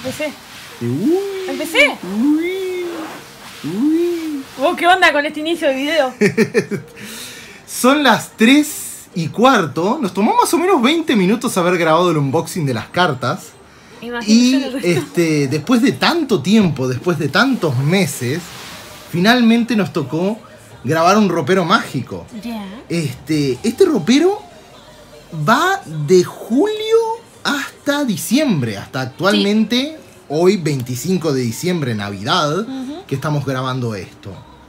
Empecé. ¿Empecé? ¿Vos qué onda con este inicio de video? Son las 3:15. Nos tomó más o menos 20 minutos haber grabado el unboxing de las cartas. Y después de tanto tiempo, después de tantos meses, finalmente nos tocó grabar un ropero mágico. Este ropero va de julio hasta diciembre, hasta actualmente, hoy 25 de diciembre, Navidad, que estamos grabando esto.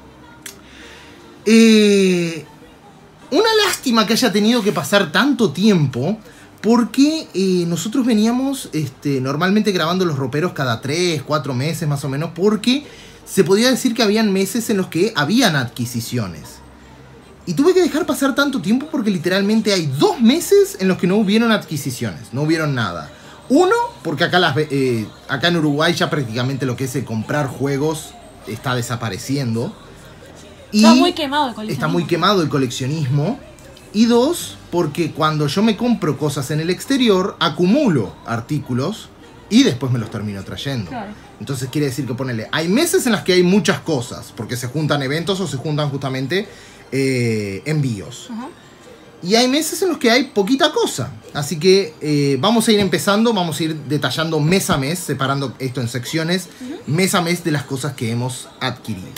Una lástima que haya tenido que pasar tanto tiempo, porque nosotros veníamos normalmente grabando los roperos cada 3, 4 meses más o menos, porque se podía decir que habían meses en los que habían adquisiciones. Y tuve que dejar pasar tanto tiempo porque literalmente hay 2 meses en los que no hubieron adquisiciones, no hubieron nada. Uno, porque acá en Uruguay ya prácticamente lo que es el comprar juegos está desapareciendo. Está muy quemado el coleccionismo. Está muy quemado el coleccionismo. Y 2, porque cuando yo me compro cosas en el exterior, acumulo artículos y después me los termino trayendo. Claro. Entonces quiere decir que ponele, hay meses en las que hay muchas cosas, porque se juntan eventos o se juntan justamente envíos. Y hay meses en los que hay poquita cosa. Así que vamos a ir empezando, vamos a ir detallando mes a mes, separando esto en secciones, mes a mes de las cosas que hemos adquirido.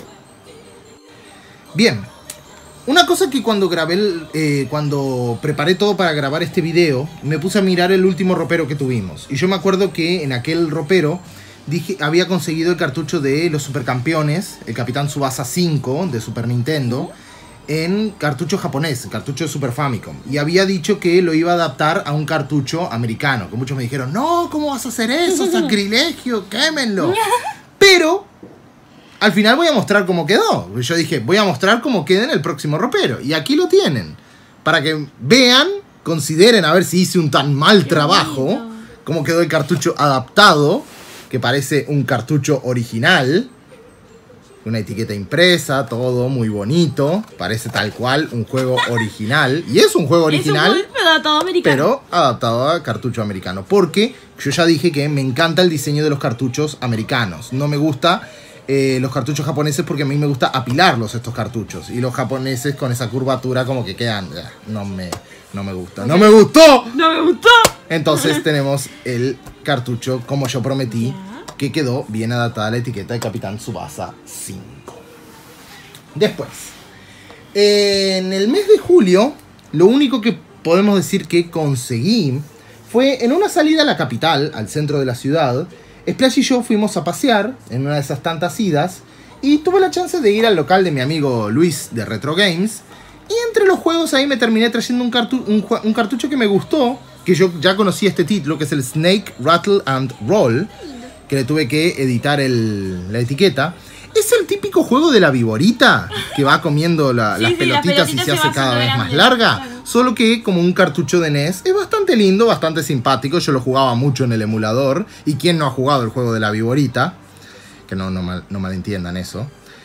Bien, una cosa que cuando cuando preparé todo para grabar este video, me puse a mirar el último ropero que tuvimos. Y yo me acuerdo que en aquel ropero había conseguido el cartucho de los Supercampeones, el Capitán Tsubasa 5 de Super Nintendo, en cartucho japonés, el cartucho de Super Famicom. Y había dicho que lo iba a adaptar a un cartucho americano. Que muchos me dijeron, no, ¿cómo vas a hacer eso? ¡Sacrilegio! ¡Quémenlo! Pero al final voy a mostrar cómo quedó. Yo dije, voy a mostrar cómo queda en el próximo ropero. Y aquí lo tienen. Para que vean, consideren a ver si hice un tan mal trabajo. Cómo quedó el cartucho adaptado, que parece un cartucho original. Una etiqueta impresa, todo muy bonito. Parece tal cual un juego original. Y es un juego original, es un juego adaptado americano, pero adaptado a cartucho americano. Porque yo ya dije que me encanta el diseño de los cartuchos americanos. No me gusta los cartuchos japoneses porque a mí me gusta apilarlos estos cartuchos. Y los japoneses con esa curvatura como que quedan... No me gusta. ¡No me gustó! ¡No me gustó! Entonces tenemos el cartucho, como yo prometí, que quedó bien adaptada a la etiqueta de Capitán Tsubasa 5. Después, en el mes de julio, lo único que podemos decir que conseguí fue en una salida a la capital, al centro de la ciudad. Splash y yo fuimos a pasear en una de esas tantas idas y tuve la chance de ir al local de mi amigo Luis de Retro Games. Y entre los juegos ahí me terminé trayendo un cartucho que me gustó, que yo ya conocí este título, que es el Snake, Rattle and Roll, que le tuve que editar la etiqueta. Es el típico juego de la viborita, que va comiendo las pelotitas y se hace cada vez más larga. Claro. Solo que como un cartucho de NES, es bastante lindo, bastante simpático. Yo lo jugaba mucho en el emulador. ¿Y quién no ha jugado el juego de la viborita? Que no malentiendan eso.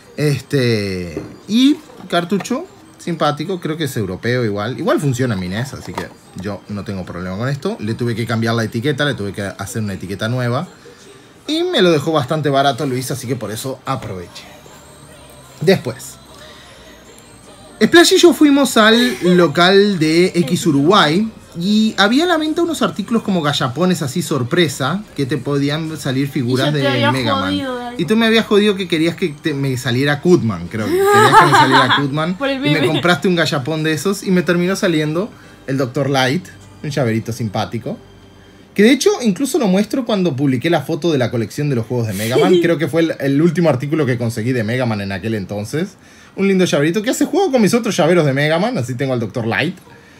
Y cartucho simpático, creo que es europeo igual. Igual funciona en mi NES, así que yo no tengo problema con esto. Le tuve que cambiar la etiqueta, le tuve que hacer una etiqueta nueva. Y me lo dejó bastante barato Luis, así que por eso aproveché. Después, Splash y yo fuimos al local de X Uruguay y había a la venta unos artículos como gallapones así sorpresa, que te podían salir figuras de Mega Man. Y tú me habías jodido que querías que me saliera Cutman, creo que querías que me saliera Cutman. Y me compraste un gallapón de esos y me terminó saliendo el Dr. Light, un llaverito simpático. Que de hecho incluso lo muestro cuando publiqué la foto de la colección de los juegos de Mega Man. Creo que fue el último artículo que conseguí de Mega Man en aquel entonces. Un lindo llaverito que hace juego con mis otros llaveros de Mega Man. Así tengo al Dr. Light.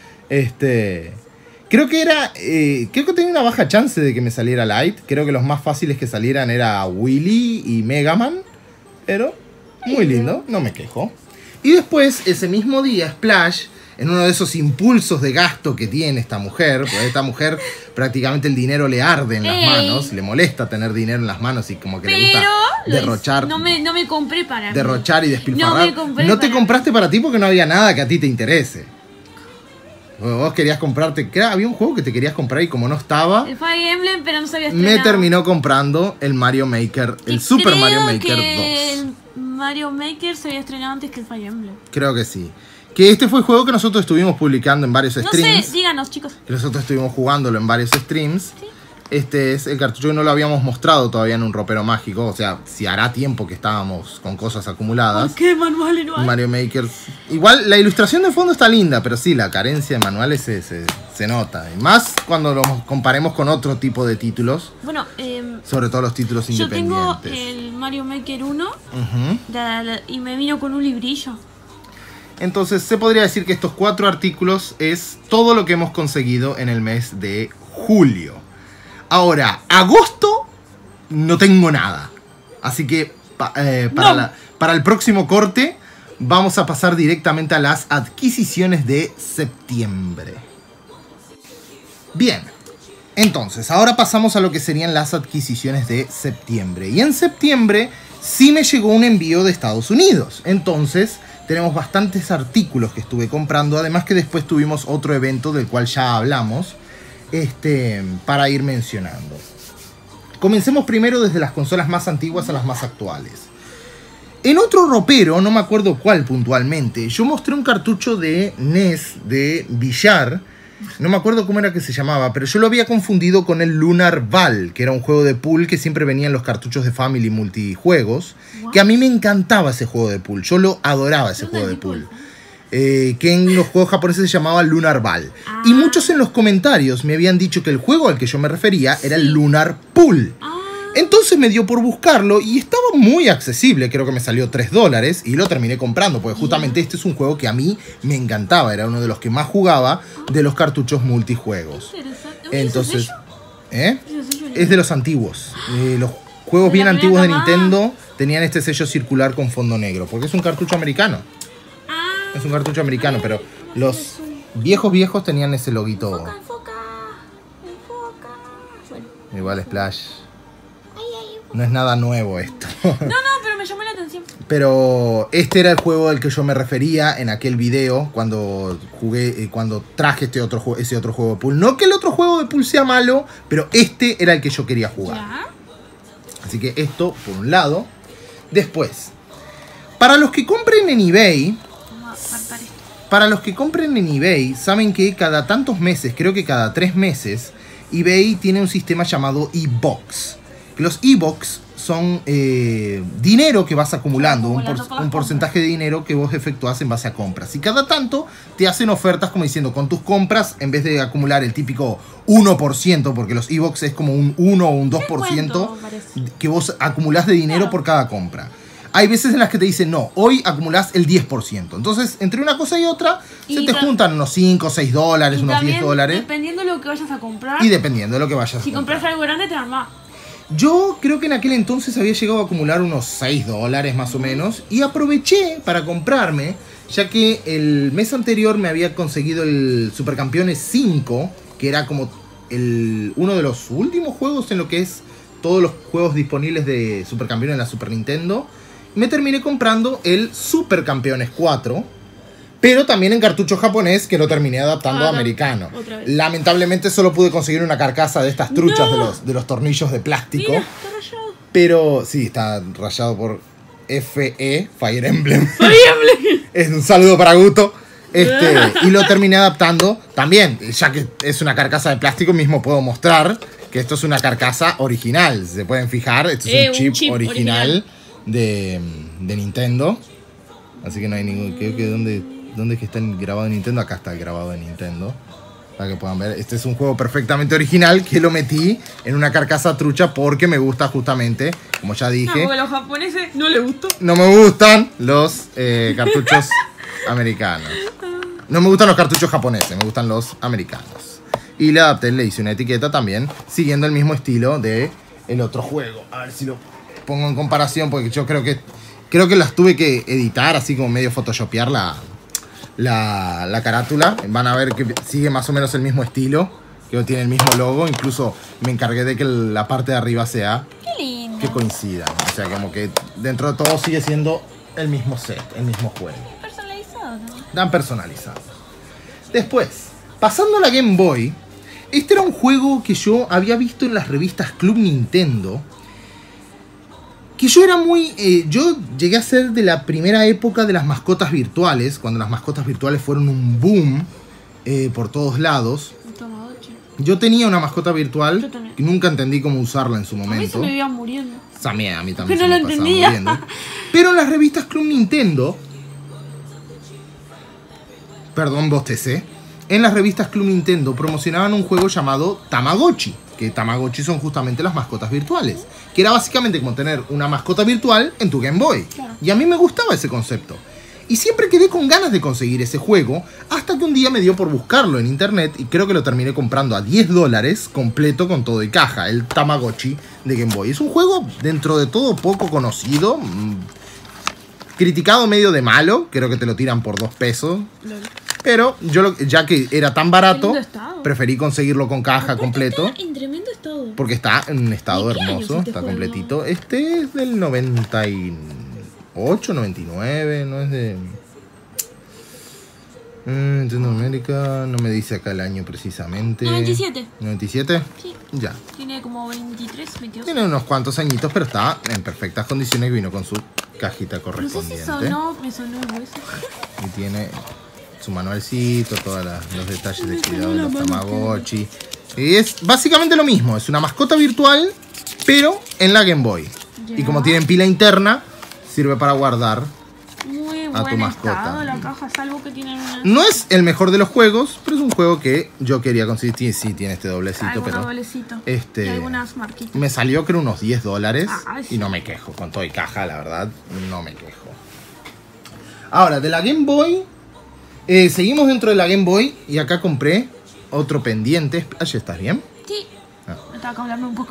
Creo que tenía una baja chance de que me saliera Light. Creo que los más fáciles que salieran era Willy y Mega Man. Pero muy lindo, no me quejo. Y después, ese mismo día, Splash, en uno de esos impulsos de gasto que tiene esta mujer, porque a esta mujer prácticamente el dinero le arde en las manos, le molesta tener dinero en las manos y como que le gusta derrochar. No me compré para mí. Derrochar y despilfarrar. No te compraste para ti porque no había nada que a ti te interese. Vos querías comprarte... Había un juego que te querías comprar y como no estaba... El Fire Emblem, pero no se había estrenado. Me terminó comprando el Mario Maker, el Super Mario Maker 2. El Mario Maker se había estrenado antes que el Fire Emblem. Creo que sí. Que este fue el juego que nosotros estuvimos publicando en varios streams. No sé, díganos, chicos. Que nosotros estuvimos jugándolo en varios streams. ¿Sí? Este es el cartucho que no lo habíamos mostrado todavía en un ropero mágico. O sea, si hará tiempo que estábamos con cosas acumuladas. ¿Por qué manuales no hay? Mario Maker. Igual la ilustración de fondo está linda, pero sí, la carencia de manuales se nota. Y más cuando lo comparemos con otro tipo de títulos. Bueno, sobre todo los títulos independientes. yo tengo el Mario Maker 1 y me vino con un librillo. Entonces se podría decir que estos 4 artículos es todo lo que hemos conseguido en el mes de julio. Ahora, agosto no tengo nada. Así que para el próximo corte vamos a pasar directamente a las adquisiciones de septiembre. Bien, entonces ahora pasamos a lo que serían las adquisiciones de septiembre. Y en septiembre sí me llegó un envío de Estados Unidos. Entonces tenemos bastantes artículos que estuve comprando. Además que después tuvimos otro evento del cual ya hablamos. Para ir mencionando. Comencemos primero desde las consolas más antiguas a las más actuales. En otro ropero, no me acuerdo cuál puntualmente, yo mostré un cartucho de NES de billar. No me acuerdo cómo era que se llamaba, pero yo lo había confundido con el Lunar Ball, que era un juego de pool que siempre venía en los cartuchos de Family multijuegos. Que a mí me encantaba ese juego de pool. Yo lo adoraba ese juego de pool. Que en los juegos japoneses se llamaba Lunar Ball. Y muchos en los comentarios me habían dicho que el juego al que yo me refería era el Lunar Pool. Entonces me dio por buscarlo y estaba muy accesible, creo que me salió $3 y lo terminé comprando, porque justamente este es un juego que a mí me encantaba, era uno de los que más jugaba de los cartuchos multijuegos. Entonces, es de los antiguos. Los juegos bien antiguos de Nintendo tenían este sello circular con fondo negro, porque es un cartucho americano. Es un cartucho americano, pero los viejos tenían ese loguito. Enfoca. Bueno. Igual Splash. No es nada nuevo esto. No, pero me llamó la atención. Pero este era el juego al que yo me refería en aquel video cuando jugué, cuando traje ese otro juego de pool. No que el otro juego de pool sea malo, pero este era el que yo quería jugar. ¿Ya? Así que esto por un lado. Después, para los que compren en eBay... Para los que compren en eBay, saben que cada tantos meses, creo que cada 3 meses, eBay tiene un sistema llamado e-box. Los e-box son dinero que vas acumulando, un porcentaje de dinero que vos efectuás en base a compras. Y cada tanto te hacen ofertas como diciendo, con tus compras, en vez de acumular el típico 1%, porque los e-box es como un 1 o un 2% que vos acumulás de dinero por cada compra. Hay veces en las que te dicen, no, hoy acumulás el 10%. Entonces, entre una cosa y otra, se te juntan unos 5 o $6, unos $10. Dependiendo de lo que vayas a comprar. Y dependiendo de lo que vayas a comprar. Si compras algo grande, te armás. Yo creo que en aquel entonces había llegado a acumular unos $6 más o menos. Y aproveché para comprarme, ya que el mes anterior me había conseguido el Supercampeones 5, que era como uno de los últimos juegos en lo que es todos los juegos disponibles de Supercampeones en la Super Nintendo. Me terminé comprando el Supercampeones 4, pero también en cartucho japonés, que lo terminé adaptando a americano. Lamentablemente solo pude conseguir una carcasa de estas truchas de los tornillos de plástico. Mira, está rayado. Pero sí, está rayado por FE, Fire Emblem. Fire Emblem. Es un saludo para Guto. Y lo terminé adaptando también, ya que es una carcasa de plástico, mismo puedo mostrar que esto es una carcasa original. Se pueden fijar, esto es un chip original. De Nintendo. Así que no hay ningún... Creo que ¿dónde es que está el grabado de Nintendo? Acá está el grabado de Nintendo, para que puedan ver. Este es un juego perfectamente original que lo metí en una carcasa trucha porque me gusta justamente, como ya dije. No, porque a los japoneses no les gustó. No me gustan los cartuchos americanos. No me gustan los cartuchos japoneses, me gustan los americanos. Y le adapté, le hice una etiqueta también, siguiendo el mismo estilo de el otro juego. A ver si lo pongo en comparación, porque yo creo que las tuve que editar, así como medio photoshopear la carátula. Van a ver que sigue más o menos el mismo estilo, que tiene el mismo logo. Incluso me encargué de que la parte de arriba sea que coincidan. O sea, como que dentro de todo sigue siendo el mismo set, el mismo juego. Personalizado, ¿no? Dan personalizados. Después, Pasando a la Game Boy, este era un juego que yo había visto en las revistas Club Nintendo. Que yo era muy... yo llegué a ser de la primera época de las mascotas virtuales, cuando las mascotas virtuales fueron un boom por todos lados. Yo tenía una mascota virtual que nunca entendí cómo usarla en su momento. A mí se me iba muriendo. A mí también no se lo me pasaba entendía. muriendo. Pero en las revistas Club Nintendo... Perdón, bostecé. En las revistas Club Nintendo promocionaban un juego llamado Tamagotchi. Que Tamagotchi son justamente las mascotas virtuales. Que era básicamente como tener una mascota virtual en tu Game Boy. Claro. Y a mí me gustaba ese concepto. Y siempre quedé con ganas de conseguir ese juego, hasta que un día me dio por buscarlo en internet y creo que lo terminé comprando a $10 completo con todo y caja, el Tamagotchi de Game Boy. Es un juego dentro de todo poco conocido, criticado medio de malo, creo que te lo tiran por $2. Pero yo, ya que era tan barato, preferí conseguirlo con caja completo. Está en tremendo estado. Porque está en un estado ¿De qué año hermoso, es este está juego? completito. Este es del 98, 99, no es de... Nintendo América, no me dice acá el año precisamente. 97. ¿97? Sí. Ya. Tiene como 23, 22. Tiene unos cuantos añitos, pero está en perfectas condiciones y vino con su cajita No sé correspondiente. si sonó, me sonó el hueso. Y tiene su manualcito, todos los detalles de cuidado de la los mano, Tamagotchi. Y es básicamente lo mismo, es una mascota virtual, pero en la Game Boy. Ya. Y como tienen pila interna, sirve para guardar. Muy A tu buen mascota. estado la caja, salvo que tiene una... No es el mejor de los juegos, pero es un juego que yo quería conseguir. Sí, tiene este doblecito, Algunos pero doblecitos. este- Y algunas marquitas. me salió creo unos $10 Ay, sí. y no me quejo. Con todo y caja, la verdad, no me quejo. Ahora, de la Game Boy, seguimos dentro de la Game Boy y acá compré otro pendiente. Allí estás bien. Sí. Ah. Me estaba hablando un poco.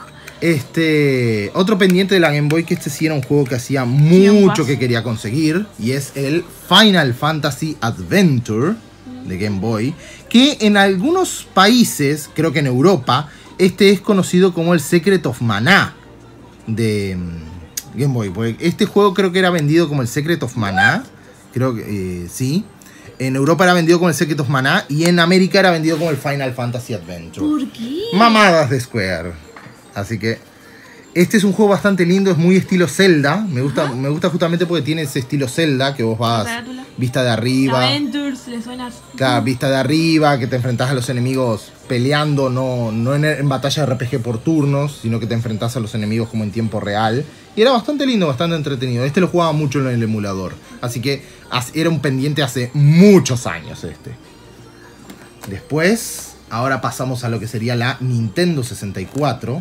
Otro pendiente de la Game Boy, que este sí era un juego que hacía Tiempas. mucho que quería conseguir, y es el Final Fantasy Adventure de Game Boy, que en algunos países, creo que en Europa, este es conocido como el Secret of Mana de Game Boy. Porque este juego creo que era vendido como el Secret of Mana, creo que sí. En Europa era vendido como el Secret of Mana y en América era vendido como el Final Fantasy Adventure. ¿Por qué? Mamadas de Square. Así que este es un juego bastante lindo, es muy estilo Zelda. Me gusta justamente porque tiene ese estilo Zelda, que vos vas Carátula. vista de arriba. Adventures, le suena... Claro, vista de arriba, que te enfrentás a los enemigos peleando, no en batalla de RPG por turnos, sino que te enfrentás a los enemigos como en tiempo real. Y era bastante lindo, bastante entretenido. Este lo jugaba mucho en el emulador. Así que era un pendiente hace muchos años este. Después, ahora pasamos a lo que sería la Nintendo 64.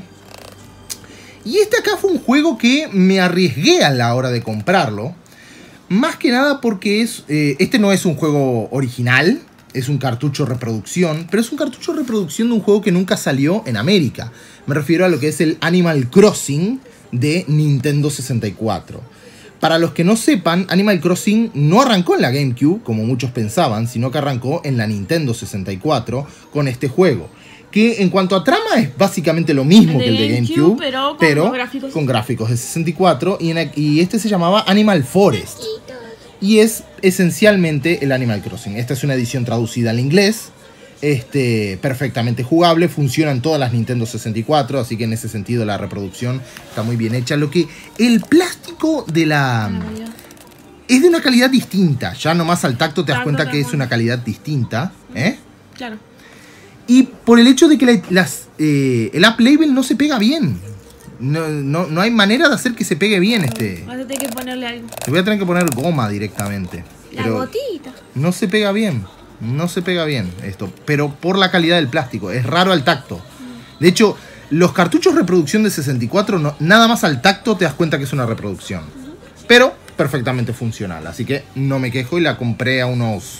Y este acá fue un juego que me arriesgué a la hora de comprarlo. Más que nada porque este no es un juego original, es un cartucho reproducción, pero es un cartucho reproducción de un juego que nunca salió en América. Me refiero a lo que es el Animal Crossing de Nintendo 64. Para los que no sepan, Animal Crossing no arrancó en la GameCube, como muchos pensaban, sino que arrancó en la Nintendo 64 con este juego. Que en cuanto a trama es básicamente lo mismo que el de GameCube, pero con gráficos de 64. Y este se llamaba Animal Forest. Y es esencialmente el Animal Crossing. Esta es una edición traducida al inglés. Perfectamente jugable. Funciona en todas las Nintendo 64. Así que en ese sentido la reproducción está muy bien hecha. Lo que el plástico de la... es de una calidad distinta. Ya nomás al tacto te das cuenta que es una calidad distinta. Claro. Y por el hecho de que el Up Label no se pega bien. No hay manera de hacer que se pegue bien Vas a tener que ponerle algo. Le voy a tener que poner goma directamente. La Pero gotita. no se pega bien. No se pega bien esto. Pero por la calidad del plástico. Es raro al tacto. De hecho, los cartuchos reproducción de 64, nada más al tacto te das cuenta que es una reproducción. Pero perfectamente funcional. Así que no me quejo y la compré a unos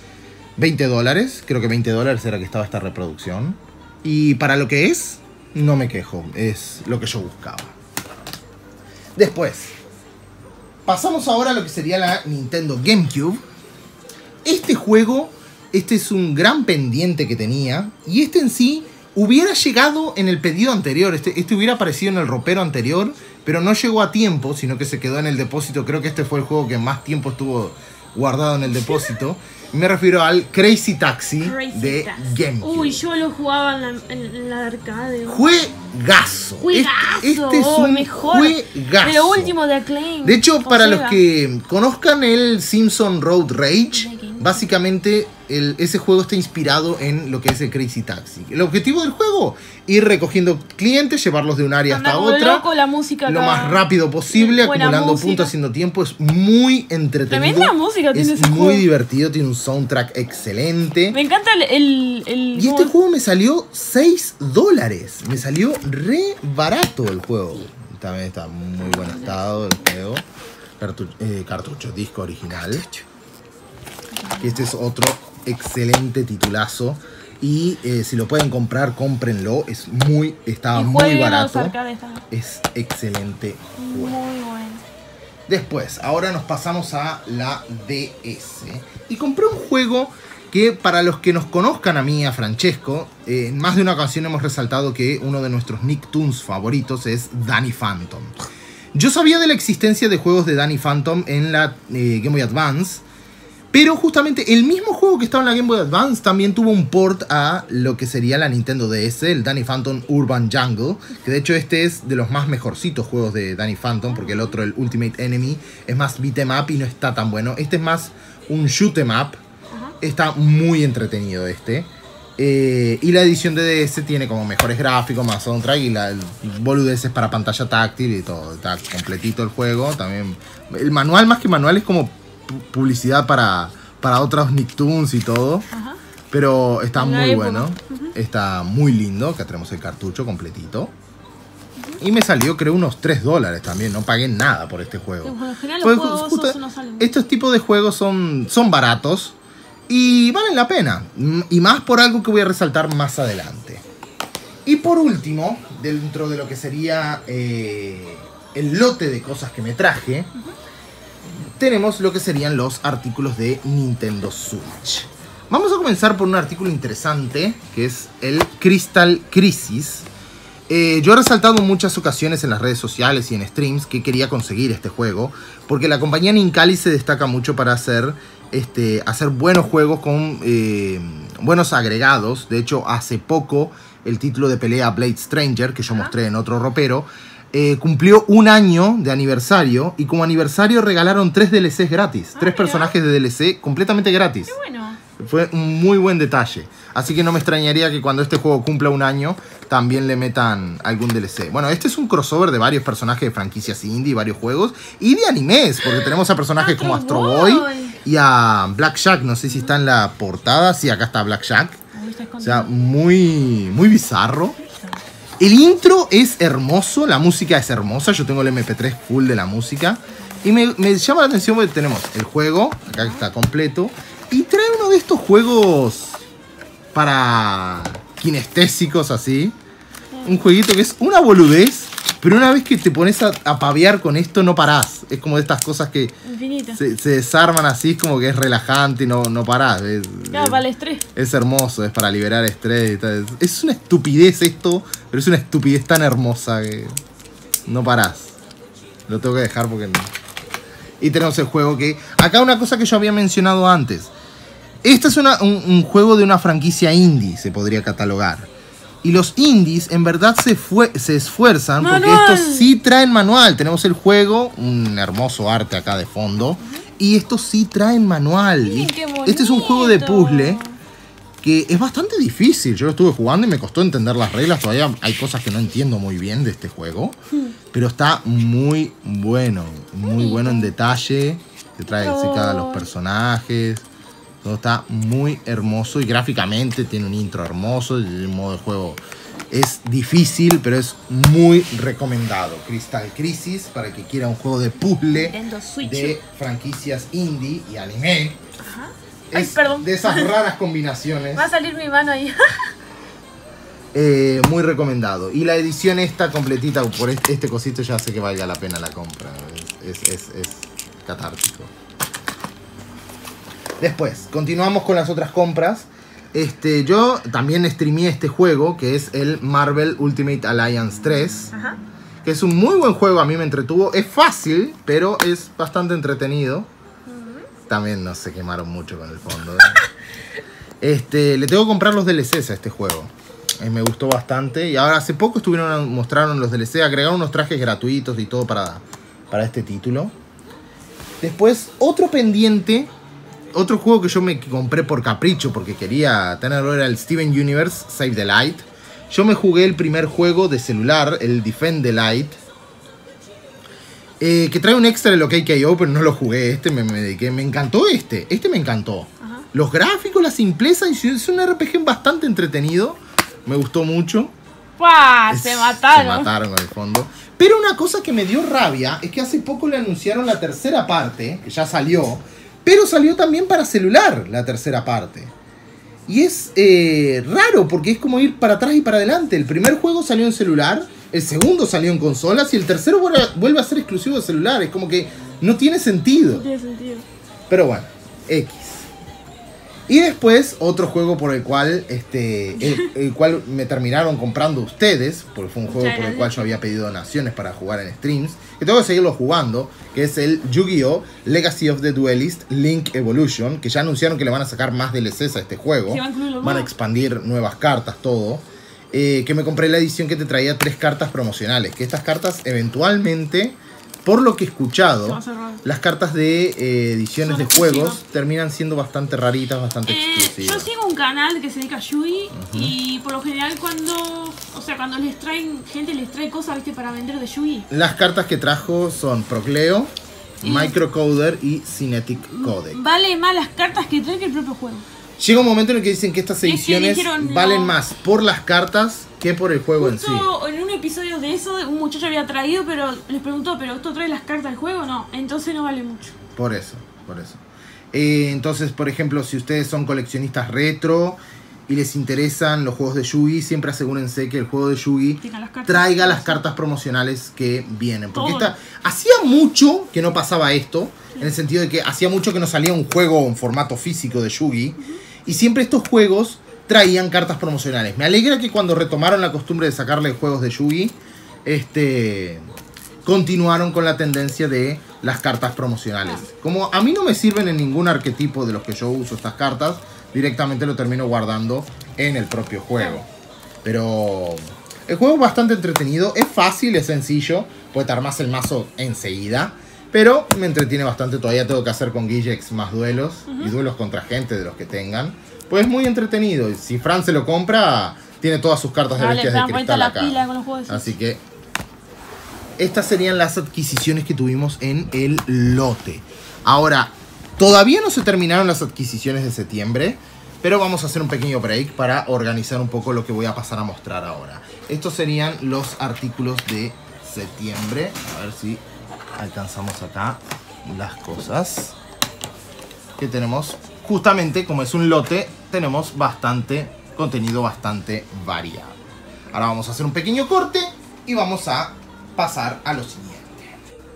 $20. Creo que $20 era que estaba esta reproducción. Y para lo que es, no me quejo. Es lo que yo buscaba. Después, pasamos ahora a lo que sería la Nintendo GameCube. Este juego, este es un gran pendiente que tenía. Y este en sí hubiera llegado en el pedido anterior. Este hubiera aparecido en el ropero anterior, pero no llegó a tiempo, sino que se quedó en el depósito. Creo que este fue el juego que más tiempo estuvo guardado en el depósito. Me refiero al Crazy Taxi Crazy de Taxi. GameCube. Uy, yo lo jugaba en la arcade. Juegazo. Juegazo. Este es un mejor. juegazo. De lo último de Acclaim. De hecho, con para Sega. los que conozcan el Simpson Road Rage, básicamente ese juego está inspirado en lo que es el Crazy Taxi. El objetivo del juego, ir recogiendo clientes, llevarlos de un área Anda hasta como otra, loco, la música lo acá. más rápido posible, Buena acumulando música. puntos, haciendo tiempo. Es muy entretenido. Tremenda música tiene es ese muy juego. divertido, tiene un soundtrack excelente. Me encanta el Y este juego me salió $6. Me salió re barato el juego. También está en muy buen estado el juego. Cartucho, disco original. Este es otro excelente titulazo. Y si lo pueden comprar, cómprenlo. Estaba muy barato. Es excelente juego. Muy bueno. Después, ahora nos pasamos a la DS. Y compré un juego que, para los que nos conozcan a mí, a Francesco, en más de una ocasión hemos resaltado que uno de nuestros Nicktoons favoritos es Danny Phantom. Yo sabía de la existencia de juegos de Danny Phantom en la Game Boy Advance, pero justamente el mismo juego que estaba en la Game Boy Advance también tuvo un port a lo que sería la Nintendo DS, el Danny Phantom Urban Jungle, que de hecho este es de los más mejorcitos juegos de Danny Phantom, porque el otro, el Ultimate Enemy, es más beat 'em up y no está tan bueno. Este es más un shoot 'em up. Está muy entretenido este. Y la edición de DS tiene como mejores gráficos, más soundtrack y boludeces para pantalla táctil y todo. Está completito el juego. También el manual, más que manual, es como publicidad para otros Nicktoons y todo. Ajá. Pero está En la muy época. bueno. Está muy lindo. Acá tenemos el cartucho completito. Y me salió, creo, unos $3 también. No pagué nada por este juego. En general Fue los juegos justo- esos no salen. Estos tipos de juegos son baratos y valen la pena. Y más por algo que voy a resaltar más adelante. Y por último, dentro de lo que sería el lote de cosas que me traje, tenemos lo que serían los artículos de Nintendo Switch. Vamos a comenzar por un artículo interesante, que es el Crystal Crisis. Yo he resaltado en muchas ocasiones en las redes sociales y en streams que quería conseguir este juego, porque la compañía Nincali se destaca mucho para hacer buenos juegos con buenos agregados. De hecho, hace poco el título de pelea Blade Stranger, que yo mostré en otro ropero, cumplió 1 año de aniversario, y como aniversario regalaron 3 DLCs gratis, 3 personajes de DLC completamente gratis. Qué bueno. Fue un muy buen detalle. Así que no me extrañaría que cuando este juego cumpla 1 año también le metan algún DLC. Bueno, este es un crossover de varios personajes de franquicias indie, varios juegos y de animes, porque tenemos a personajes como Astro Boy y a Black Jack. No sé si está en la portada. Sí, acá está Black Jack. O sea, muy bizarro. El intro es hermoso, la música es hermosa. Yo tengo el MP3 full de la música. Y me llama la atención porque tenemos el juego, acá está completo. Y trae uno de estos juegos para kinestésicos así. Un jueguito que es una boludez, pero una vez que te pones a pavear con esto no parás. Es como de estas cosas que se desarman así, es como que es relajante y no parás. Claro, para el estrés. Es hermoso, es para liberar estrés y tal. Es una estupidez esto, pero es una estupidez tan hermosa que no parás. Lo tengo que dejar porque no. Y tenemos el juego que... Acá una cosa que yo había mencionado antes. Este es un juego de una franquicia indie, se podría catalogar. Y los indies en verdad se esfuerzan porque estos sí traen manual. Tenemos el juego, un hermoso arte acá de fondo. Y estos sí traen manual. Miren, qué este es un juego de bonito. puzzle que es bastante difícil. Yo lo estuve jugando y me costó entender las reglas. Todavía hay cosas que no entiendo muy bien de este juego. Pero está muy bueno. Muy bueno en detalle. Te trae cada los personajes. Todo está muy hermoso y gráficamente tiene un intro hermoso. El modo de juego es difícil, pero es muy recomendado. Crystal Crisis, para el que quiera un juego de puzzle de franquicias indie y anime. Ajá. Es de esas raras combinaciones. Va a salir mi mano ahí. Muy recomendado. Y la edición esta completita por este cosito ya hace que valga la pena la compra. Es catártico. Después, continuamos con las otras compras. Yo también streameé este juego, que es el Marvel Ultimate Alliance 3. Ajá. Que es un muy buen juego, a mí me entretuvo. Es fácil, pero es bastante entretenido. también no se quemaron mucho con el fondo. Le tengo que comprar los DLCs a este juego. Me gustó bastante. Y ahora hace poco mostraron los DLC. Agregaron unos trajes gratuitos y todo para este título. Después, otro pendiente. Otro juego que yo me compré por capricho, porque quería tenerlo, era el Steven Universe Save the Light. Yo me jugué el primer juego de celular, el Defend the Light. Que trae un extra de lo que KO, pero no lo jugué. Me dediqué. Me encantó este. Me encantó. Ajá. Los gráficos, la simpleza. Y es un RPG bastante entretenido. Me gustó mucho. ¡Pah! Se mataron. Se mataron en el fondo. Pero una cosa que me dio rabia es que hace poco le anunciaron la tercera parte, que ya salió. Pero salió también para celular la tercera parte. Y es raro porque es como ir para atrás y para adelante. El primer juego salió en celular, el segundo salió en consolas y el tercero vuelve a ser exclusivo de celular. Es como que no tiene sentido. No tiene sentido. Pero bueno, X. Y después otro juego por el cual el cual me terminaron comprando ustedes, porque fue un juego por el cual yo había pedido donaciones para jugar en streams, que tengo que seguirlo jugando, que es el Yu-Gi-Oh! Legacy of the Duelist Link Evolution, que ya anunciaron que le van a sacar más DLCs a este juego, van a expandir nuevas cartas, todo. Que me compré la edición que te traía 3 cartas promocionales, que estas cartas eventualmente, por lo que he escuchado, las cartas de ediciones de juegos terminan siendo bastante raritas, bastante exclusivas. Yo sigo un canal que se dedica a Yugi y por lo general cuando gente les trae cosas, ¿viste? Para vender de Yugi. Las cartas que trajo son Procleo, Microcoder y Cinetic Codec. Vale más las cartas que trae que el propio juego. Llega un momento en el que dicen que estas ediciones valen más por las cartas que por el juego en sí. En un episodio de eso, un muchacho había traído, pero les preguntó, ¿pero esto trae las cartas del juego? No, entonces no vale mucho. Por eso. Entonces, por ejemplo, si ustedes son coleccionistas retro y les interesan los juegos de Yugi, siempre asegúrense que el juego de Yugi traiga las cartas promocionales que vienen. Porque hacía mucho que no pasaba esto, en el sentido de que hacía mucho que no salía un juego en formato físico de Yugi. Y siempre estos juegos traían cartas promocionales. Me alegra que cuando retomaron la costumbre de sacarle juegos de Yugi, continuaron con la tendencia de las cartas promocionales. Como a mí no me sirven en ningún arquetipo de los que yo uso estas cartas, directamente lo termino guardando en el propio juego. Pero el juego es bastante entretenido, es fácil, es sencillo, puede te armas el mazo enseguida. Pero me entretiene bastante. Todavía tengo que hacer con Guillex más duelos. Y duelos contra gente de los que tengan. Pues es muy entretenido. Y si Fran se lo compra, tiene todas sus cartas de bestias de cristal acá. Así que estas serían las adquisiciones que tuvimos en el lote. Ahora, todavía no se terminaron las adquisiciones de septiembre. Pero vamos a hacer un pequeño break para organizar un poco lo que voy a pasar a mostrar ahora. Estos serían los artículos de septiembre. A ver si alcanzamos acá las cosas que tenemos. Justamente como es un lote, tenemos bastante contenido, bastante variado. Ahora vamos a hacer un pequeño corte y vamos a pasar a lo siguiente.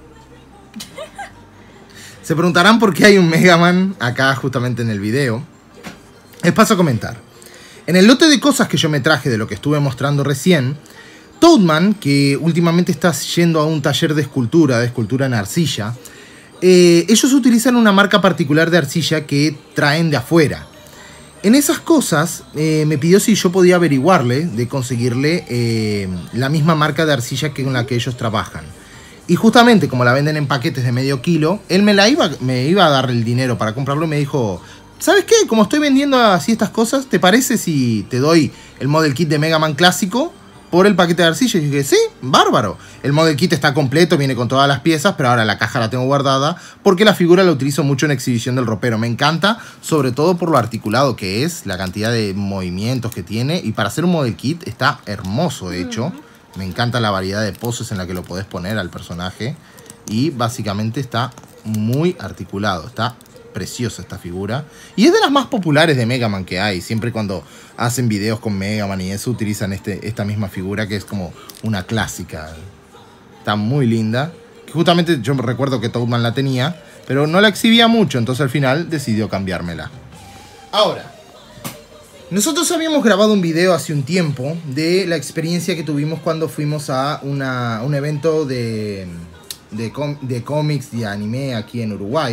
Se preguntarán por qué hay un Mega Man acá justamente en el video. Les paso a comentar. En el lote de cosas que yo me traje de lo que estuve mostrando recién, Toadman, que últimamente está yendo a un taller de escultura en arcilla, ellos utilizan una marca particular de arcilla que traen de afuera. En esas cosas me pidió si yo podía averiguarle, de conseguirle la misma marca de arcilla que con la que ellos trabajan. Y justamente como la venden en paquetes de medio kilo, él me iba a dar el dinero para comprarlo y me dijo, ¿sabes qué? Como estoy vendiendo así estas cosas, ¿te parece si te doy el model kit de Mega Man clásico por el paquete de arcilla? Y dije, sí, bárbaro. El model kit está completo, viene con todas las piezas, pero ahora la caja la tengo guardada porque la figura la utilizo mucho en exhibición del ropero. Me encanta, sobre todo por lo articulado que es, la cantidad de movimientos que tiene. Y para hacer un model kit está hermoso, de hecho. Me encanta la variedad de poses en la que lo podés poner al personaje. Y básicamente está muy articulado, está preciosa esta figura. Y es de las más populares de Mega Man que hay. Siempre cuando hacen videos con Mega Man y eso, utilizan esta misma figura que es como una clásica. Está muy linda. Justamente yo recuerdo que Toadman la tenía, pero no la exhibía mucho, entonces al final decidió cambiármela. Ahora, nosotros habíamos grabado un video hace un tiempo de la experiencia que tuvimos cuando fuimos a un evento de cómics y anime aquí en Uruguay,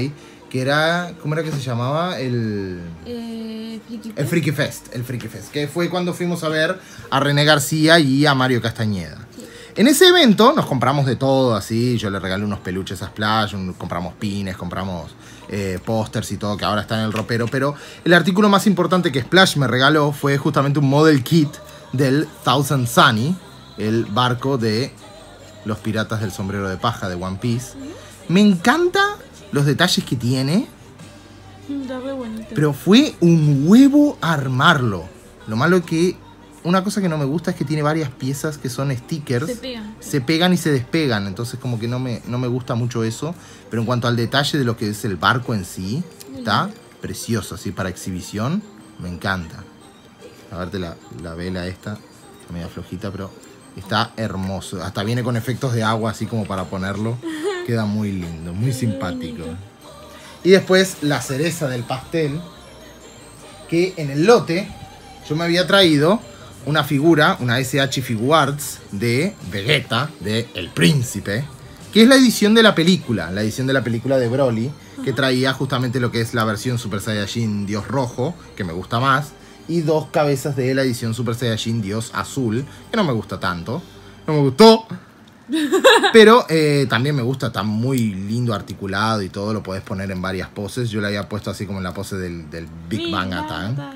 que era, ¿cómo era que se llamaba? El Freaky Fest, que fue cuando fuimos a ver a René García y a Mario Castañeda. Sí. En ese evento nos compramos de todo, así, yo le regalé unos peluches a Splash, compramos pines, compramos pósters y todo, que ahora está en el ropero, pero el artículo más importante que Splash me regaló fue justamente un model kit del Thousand Sunny, el barco de los piratas del sombrero de paja de One Piece. Me encanta los detalles que tiene, Está re bonito. pero fue un huevo armarlo. Lo malo que una cosa que no me gusta es que tiene varias piezas que son stickers. Se pegan y se despegan, entonces como que no me gusta mucho eso. Pero en cuanto al detalle de lo que es el barco en sí, está precioso, así para exhibición. Me encanta. A verte la vela esta, media flojita, pero está hermoso. Hasta viene con efectos de agua, así como para ponerlo. Queda muy lindo, muy simpático. Y después la cereza del pastel, que en el lote yo me había traído una figura, una SH Figuarts de Vegeta, de El Príncipe, que es la edición de la película de Broly, que traía justamente lo que es la versión Super Saiyajin Dios Rojo, que me gusta más, y 2 cabezas de la edición Super Saiyajin Dios Azul, que no me gusta tanto, no me gustó, pero también me gusta, está muy lindo articulado y todo, lo podés poner en varias poses. Yo le había puesto así como en la pose del Big Bang Attack.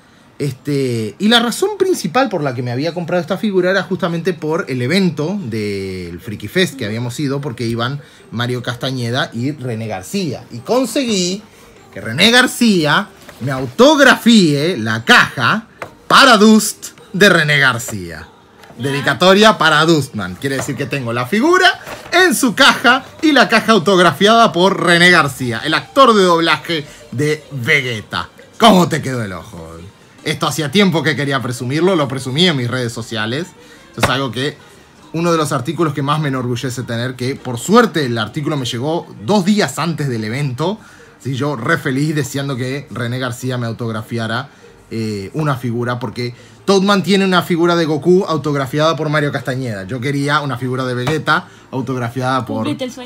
Y la razón principal por la que me había comprado esta figura era justamente por el evento del Freaky Fest que habíamos ido, porque iban Mario Castañeda y René García. Y conseguí que René García me autografíe la caja para Dust de René García. Dedicatoria para Dustman. Quiere decir que tengo la figura en su caja y la caja autografiada por René García, el actor de doblaje de Vegeta. ¿Cómo te quedó el ojo? Esto hacía tiempo que quería presumirlo, lo presumí en mis redes sociales. Esto es algo que, uno de los artículos que más me enorgullece tener, que por suerte el artículo me llegó 2 días antes del evento. Así yo re feliz deseando que René García me autografiara una figura, porque Toadman tiene una figura de Goku autografiada por Mario Castañeda. Yo quería una figura de Vegeta autografiada por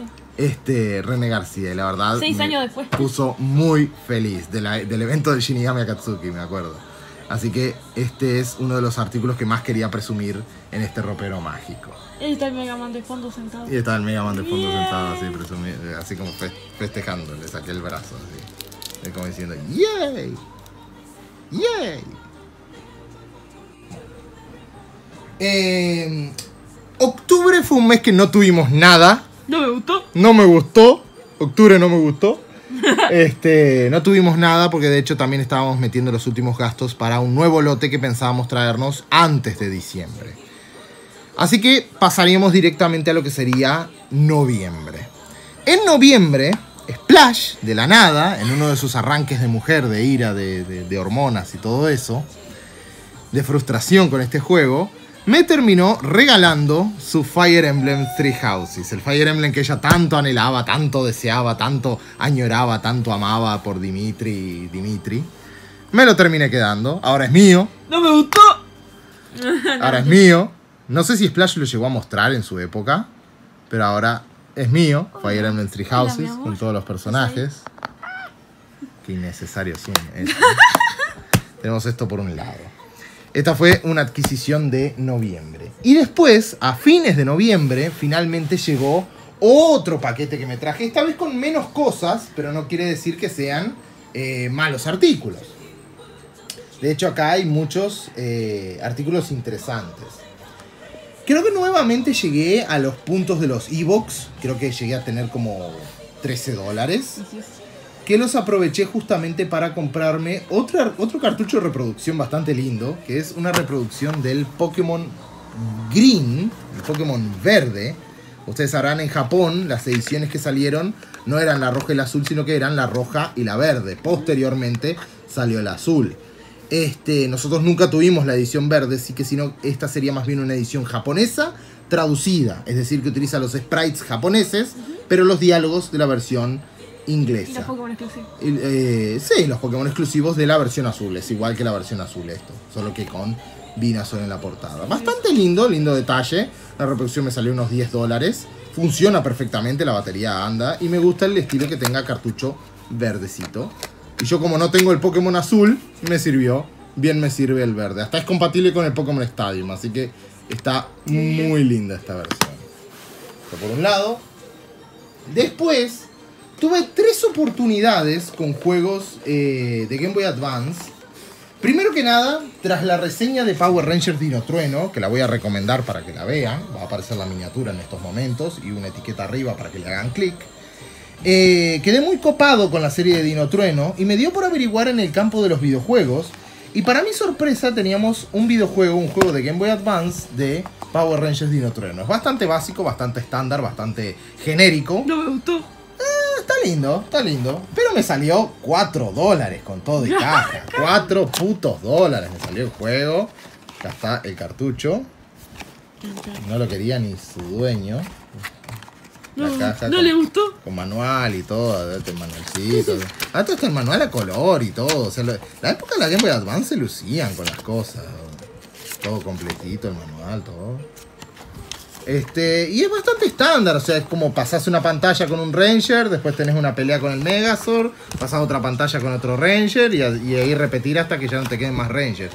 René García, y la verdad 6 años después puso muy feliz del evento del Shinigami Akatsuki, me acuerdo. Así que este es uno de los artículos que más quería presumir en este ropero mágico. Ahí está el Mega Man de fondo sentado. Y está el Mega Man de fondo sentado así, así como festejando. Le saqué el brazo así, como diciendo ¡yay! ¡yay! Octubre fue un mes que no tuvimos nada. No me gustó. No me gustó. Octubre no me gustó. No tuvimos nada porque de hecho también estábamos metiendo los últimos gastos para un nuevo lote que pensábamos traernos antes de diciembre. Así que pasaríamos directamente a lo que sería noviembre. En noviembre, Splash, de la nada, en uno de sus arranques de mujer, de ira, de hormonas y todo eso, de frustración con este juego, me terminó regalando su Fire Emblem Three Houses. El Fire Emblem que ella tanto anhelaba, tanto deseaba, tanto añoraba, tanto amaba por Dimitri. Me lo terminé quedando. Ahora es mío. ¡No me gustó! Ahora es mío. No sé si Splash lo llegó a mostrar en su época, pero ahora es mío. Fire Emblem Three Houses con todos los personajes. Qué innecesario son. Tenemos esto por un lado. Esta fue una adquisición de noviembre. Y después, a fines de noviembre, finalmente llegó otro paquete que me traje. Esta vez con menos cosas, pero no quiere decir que sean malos artículos. De hecho, acá hay muchos artículos interesantes. Creo que nuevamente llegué a los puntos de los e-books. Creo que llegué a tener como $13. Que los aproveché justamente para comprarme otro cartucho de reproducción bastante lindo, que es una reproducción del Pokémon Green, el Pokémon verde. Ustedes sabrán, en Japón las ediciones que salieron no eran la roja y la azul, sino que eran la roja y la verde. Posteriormente salió el azul. Nosotros nunca tuvimos la edición verde, así que sino esta sería más bien una edición japonesa traducida, es decir, que utiliza los sprites japoneses, pero los diálogos de la versión inglesa. ¿Y los Pokémon exclusivos? Sí, los Pokémon exclusivos de la versión azul. Es igual que la versión azul esto, solo que con Venusaur en la portada. Bastante lindo detalle. La reproducción me salió unos $10. Funciona perfectamente, la batería anda. Y me gusta el estilo que tenga cartucho verdecito. Y yo como no tengo el Pokémon azul, me sirvió. Bien me sirve el verde. Hasta es compatible con el Pokémon Stadium. Así que está muy linda esta versión. Esto por un lado. Después, tuve 3 oportunidades con juegos de Game Boy Advance. Primero que nada, tras la reseña de Power Rangers Dino Trueno, que la voy a recomendar para que la vean, va a aparecer la miniatura en estos momentos y una etiqueta arriba para que le hagan clic. Quedé muy copado con la serie de Dino Trueno y me dio por averiguar en el campo de los videojuegos. Y para mi sorpresa teníamos un videojuego, un juego de Game Boy Advance de Power Rangers Dino Trueno. Es bastante básico, bastante estándar, bastante genérico. No me gustó. Está lindo, está lindo. Pero me salió $4 con todo de caja. $4 putos me salió el juego. Acá está el cartucho. No lo quería ni su dueño. La caja no con, le gustó. con manual y todo, el manualcito. Hasta está el manual a color y todo. O sea, la época de la Game Boy Advance se lucían con las cosas. Todo completito, el manual, todo. Y es bastante estándar, o sea, es como pasás una pantalla con un Ranger, después tenés una pelea con el Megazord, pasás otra pantalla con otro Ranger y ahí repetir hasta que ya no te queden más Rangers.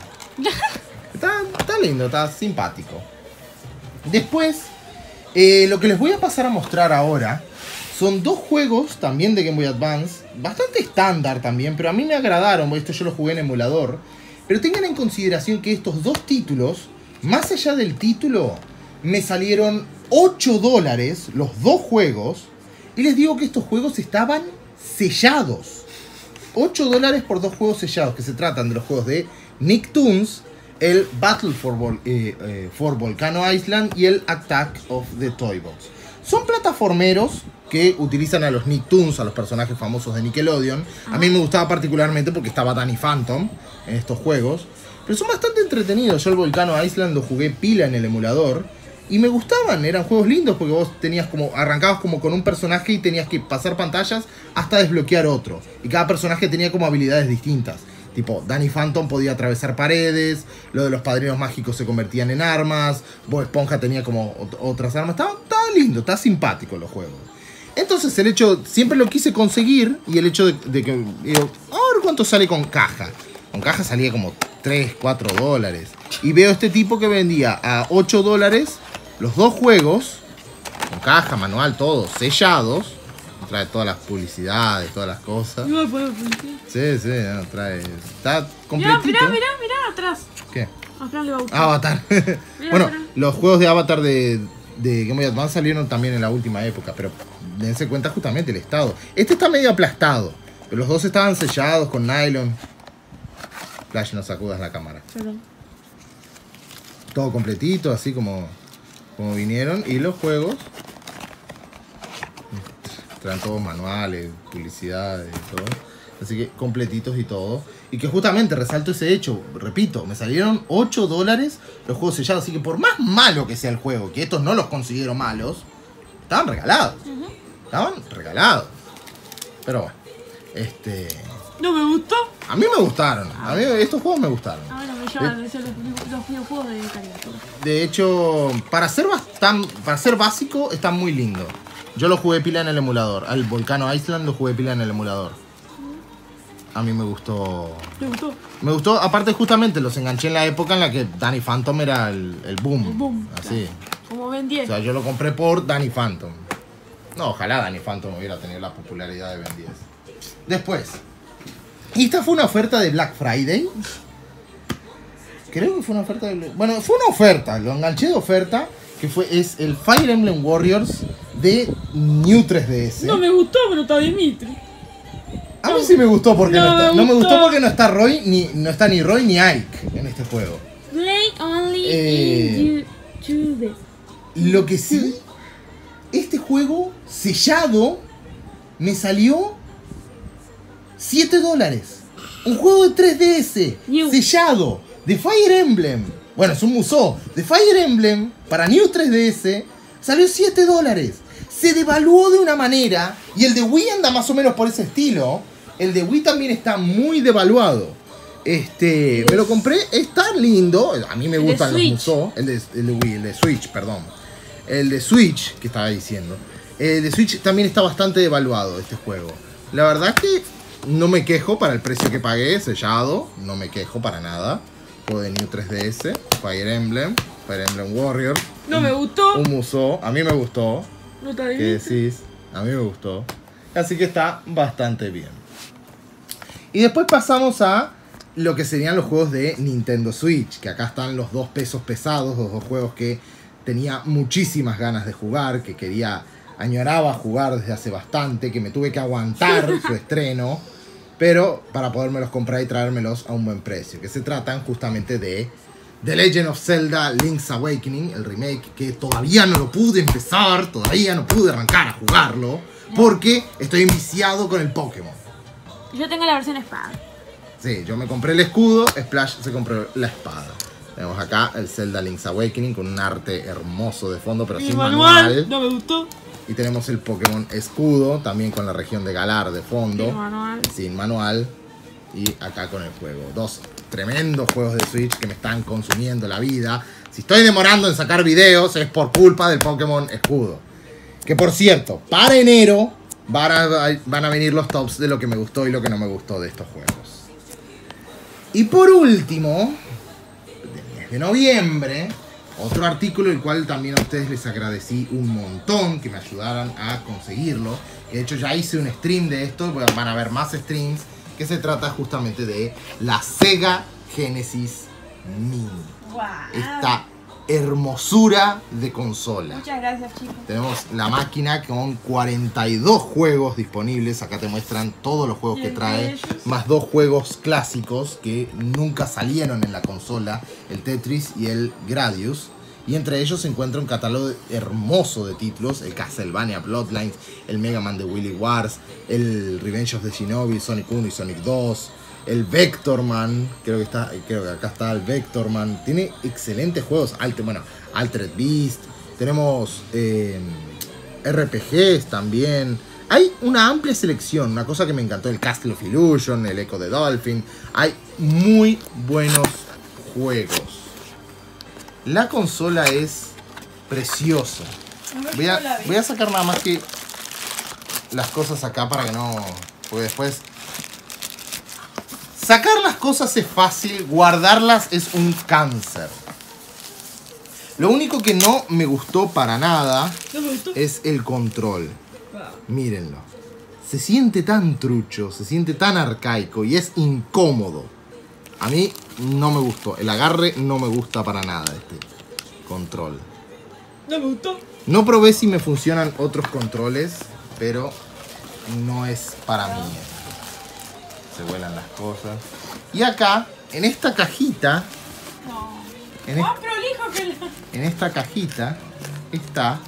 Está lindo, está simpático. Después, lo que les voy a pasar a mostrar ahora son 2 juegos también de Game Boy Advance, bastante estándar también, pero a mí me agradaron, esto yo lo jugué en emulador, pero tengan en consideración que estos 2 títulos, más allá del título, me salieron $8 los 2 juegos. Y les digo que estos juegos estaban sellados. $8 por 2 juegos sellados. Que se tratan de los juegos de Nicktoons, el Battle for Volcano Island y el Attack of the Toy Box. Son plataformeros que utilizan a los Nicktoons, a los personajes famosos de Nickelodeon. A mí me gustaba particularmente porque estaba Danny Phantom en estos juegos. Pero son bastante entretenidos. Yo el Volcano Island lo jugué pila en el emulador. Y me gustaban, eran juegos lindos porque vos tenías como, arrancabas como con un personaje y tenías que pasar pantallas hasta desbloquear otro. Y cada personaje tenía como habilidades distintas. Tipo, Danny Phantom podía atravesar paredes, lo de los padrinos mágicos se convertían en armas, Bob Esponja tenía como otras armas. Estaba lindo, estaba simpático los juegos. Entonces el hecho, siempre lo quise conseguir y el hecho de que, digo, a ver cuánto sale con caja. Con caja salía como $3, $4. Y veo este tipo que vendía a $8 los 2 juegos, con caja, manual, todos sellados. Trae todas las publicidades, todas las cosas. No puedo Sí, no, trae. Está completito. Mirá, atrás. ¿Qué? Acá le va a gustar. Avatar. Mirá, Bueno, mirá. los juegos de Avatar de Game Boy Advance salieron también en la última época, pero dense cuenta justamente el estado. Este está medio aplastado, pero los 2 estaban sellados con nylon. Flash, no sacudas la cámara. Perdón. Todo completito, así como vinieron. Y los juegos traen todos manuales, publicidades y todo. Así que completitos y todo. Y que justamente resalto ese hecho. Repito, me salieron $8 los juegos sellados. Así que por más malo que sea el juego, que estos no los considero malos, estaban regalados. Estaban regalados. Pero bueno, No me gustó. a mí me gustaron. A mí estos juegos me gustaron. A ver, no me llaman los videojuegos de caricatura. De hecho, para ser básico, está muy lindo. Yo lo jugué pila en el emulador. Al Volcano Island lo jugué pila en el emulador. A mí me gustó. ¿Te gustó? Me gustó, aparte justamente los enganché en la época en la que Danny Phantom era el boom. El boom. Así. Como Ben 10. O sea, yo lo compré por Danny Phantom. No, ojalá Danny Phantom hubiera tenido la popularidad de Ben 10. Después. Y esta fue una oferta de Black Friday. Creo que fue una oferta de Black... Bueno, fue una oferta. Lo enganché de oferta. Que es el Fire Emblem Warriors de New 3DS. No me gustó, pero está Dimitri. A mí sí me gustó porque no me gustó porque no está ni Roy ni Ike en este juego. Play only in YouTube. Lo que sí, este juego sellado me salió $7. Un juego de 3DS sellado de Fire Emblem. Bueno, es un musou de Fire Emblem para New 3DS. Salió $7. Se devaluó de una manera. Y el de Wii anda más o menos por ese estilo. El de Wii también está muy devaluado. Me lo compré, está lindo. A mí me gustan los musou. El de Wii, el de Switch, perdón. El de Switch, que estaba diciendo. El de Switch también está bastante devaluado este juego. La verdad es que no me quejo para el precio que pagué, sellado. No me quejo para nada. Juego de New 3DS, Fire Emblem Warrior. No me gustó. Un Musou. A mí me gustó. No está ¿Qué bien. decís? A mí me gustó. Así que está bastante bien. Y después pasamos a lo que serían los juegos de Nintendo Switch. Que acá están los dos pesos pesados. Los dos juegos que tenía muchísimas ganas de jugar. Que añoraba jugar desde hace bastante. Que me tuve que aguantar su estreno. Pero para podérmelos comprar y traérmelos a un buen precio. Que se tratan justamente de The Legend of Zelda Link's Awakening, el remake, que todavía no lo pude empezar, todavía no pude arrancar a jugarlo, porque estoy enviciado con el Pokémon. Yo tengo la versión espada. Sí, yo me compré el escudo, Splash se compró la espada. Tenemos acá el Zelda Link's Awakening con un arte hermoso de fondo, pero Y sin manual, manual. no me gustó. Y tenemos el Pokémon escudo, también con la región de Galar de fondo. Sin manual. Sin manual. Y acá con el juego. Dos tremendos juegos de Switch que me están consumiendo la vida. Si estoy demorando en sacar videos es por culpa del Pokémon escudo. Que por cierto, para enero van a venir los tops de lo que me gustó y lo que no me gustó de estos juegos. Y por último, del mes de noviembre, otro artículo el cual también a ustedes les agradecí un montón que me ayudaran a conseguirlo. De hecho ya hice un stream de esto, van a ver más streams, que se trata justamente de la Sega Genesis Mini. Wow. Esta hermosura de consola. Muchas gracias, chicos. Tenemos la máquina con 42 juegos disponibles. Acá te muestran todos los juegos que trae, más 2 juegos clásicos que nunca salieron en la consola, el Tetris y el Gradius. Y entre ellos se encuentra un catálogo hermoso de títulos, el Castlevania Bloodlines, el Mega Man de Willy Wars, el Revenge of the Shinobi, Sonic 1 y Sonic 2, el Vectorman, creo que acá está el Vectorman. Tiene excelentes juegos, Altered Beast, tenemos RPGs también. Hay una amplia selección, una cosa que me encantó, el Castle of Illusion, el Echo the Dolphin. Hay muy buenos juegos. La consola es preciosa. Voy a sacar nada más que las cosas acá para que no... Porque después... Sacar las cosas es fácil, guardarlas es un cáncer. Lo único que no me gustó para nada es el control. Mírenlo. Se siente tan trucho, se siente tan arcaico y es incómodo. A mí no me gustó. El agarre no me gusta para nada este control. No me gustó. No probé si me funcionan otros controles, pero no es para mí. Se vuelan las cosas. Y acá, en esta cajita... No. En, Más prolijo que en esta cajita está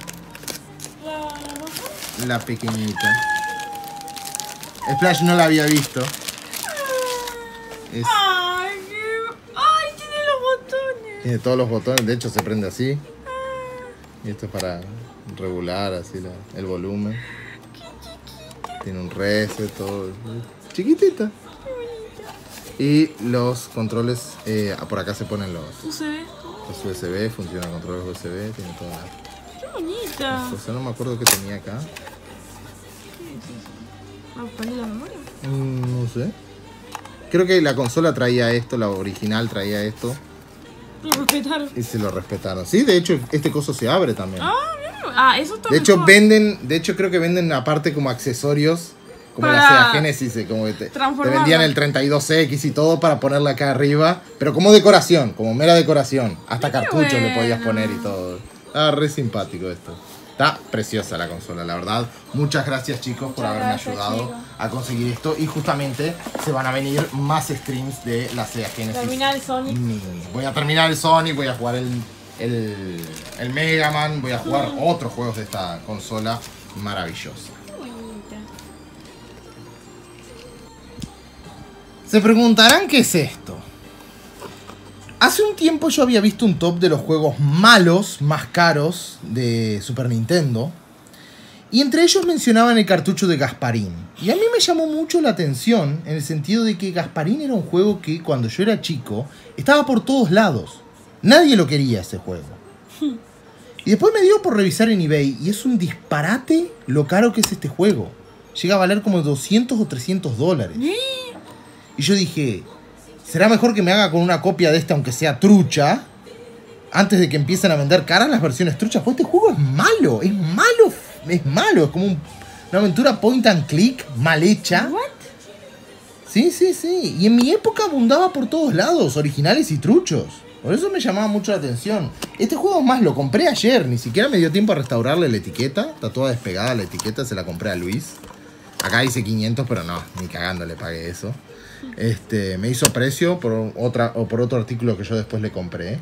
la pequeñita. Splash no la había visto. Es, Ay, tiene los botones. tiene todos los botones, de hecho se prende así. Y esto es para regular así el volumen. Tiene un reset, todo. Chiquitita. Y los controles, por acá se ponen los USB, funciona el control USB, tiene toda Qué bonita. o sea, no me acuerdo qué tenía acá. ¿Vamos a poner la memoria? No sé. Creo que la consola traía esto, la original traía esto. Lo respetaron. Y se lo respetaron. Sí, de hecho, este coso se abre también. Eso está De hecho, mejor. creo que venden aparte como accesorios, como Para la Sega Genesis, como que te vendían el 32X y todo para ponerla acá arriba, pero como decoración, como mera decoración. Hasta cartuchos le podías poner y todo. Ah, re simpático esto. Está preciosa la consola, la verdad. Muchas gracias, chicos, por haberme ayudado a conseguir esto. Y justamente se van a venir más streams de la Sega Genesis. Terminar el Sonic. Mini. Voy a terminar el Sonic, voy a jugar el Mega Man, voy a jugar otros juegos de esta consola maravillosa. Qué bonita. Se preguntarán qué es esto. Hace un tiempo yo había visto un top de los juegos malos, más caros de Super Nintendo. Y entre ellos mencionaban el cartucho de Gasparín. Y a mí me llamó mucho la atención en el sentido de que Gasparín era un juego que cuando yo era chico estaba por todos lados. Nadie lo quería ese juego. Y después me dio por revisar en eBay y es un disparate lo caro que es este juego. llega a valer como 200 o 300 dólares. Y yo dije, ¿será mejor que me haga con una copia de esta, aunque sea trucha, antes de que empiecen a vender caras las versiones truchas? Pues este juego es malo, es malo, es malo. Es como una aventura point and click, mal hecha. ¿What? Sí, sí, sí. Y en mi época abundaba por todos lados, originales y truchos. Por eso me llamaba mucho la atención. Este juego, más, lo compré ayer. Ni siquiera me dio tiempo a restaurarle la etiqueta. Está toda despegada la etiqueta, se la compré a Luis. Acá dice 500, pero no, ni cagando le pagué eso. Me hizo precio por otro artículo que yo después le compré.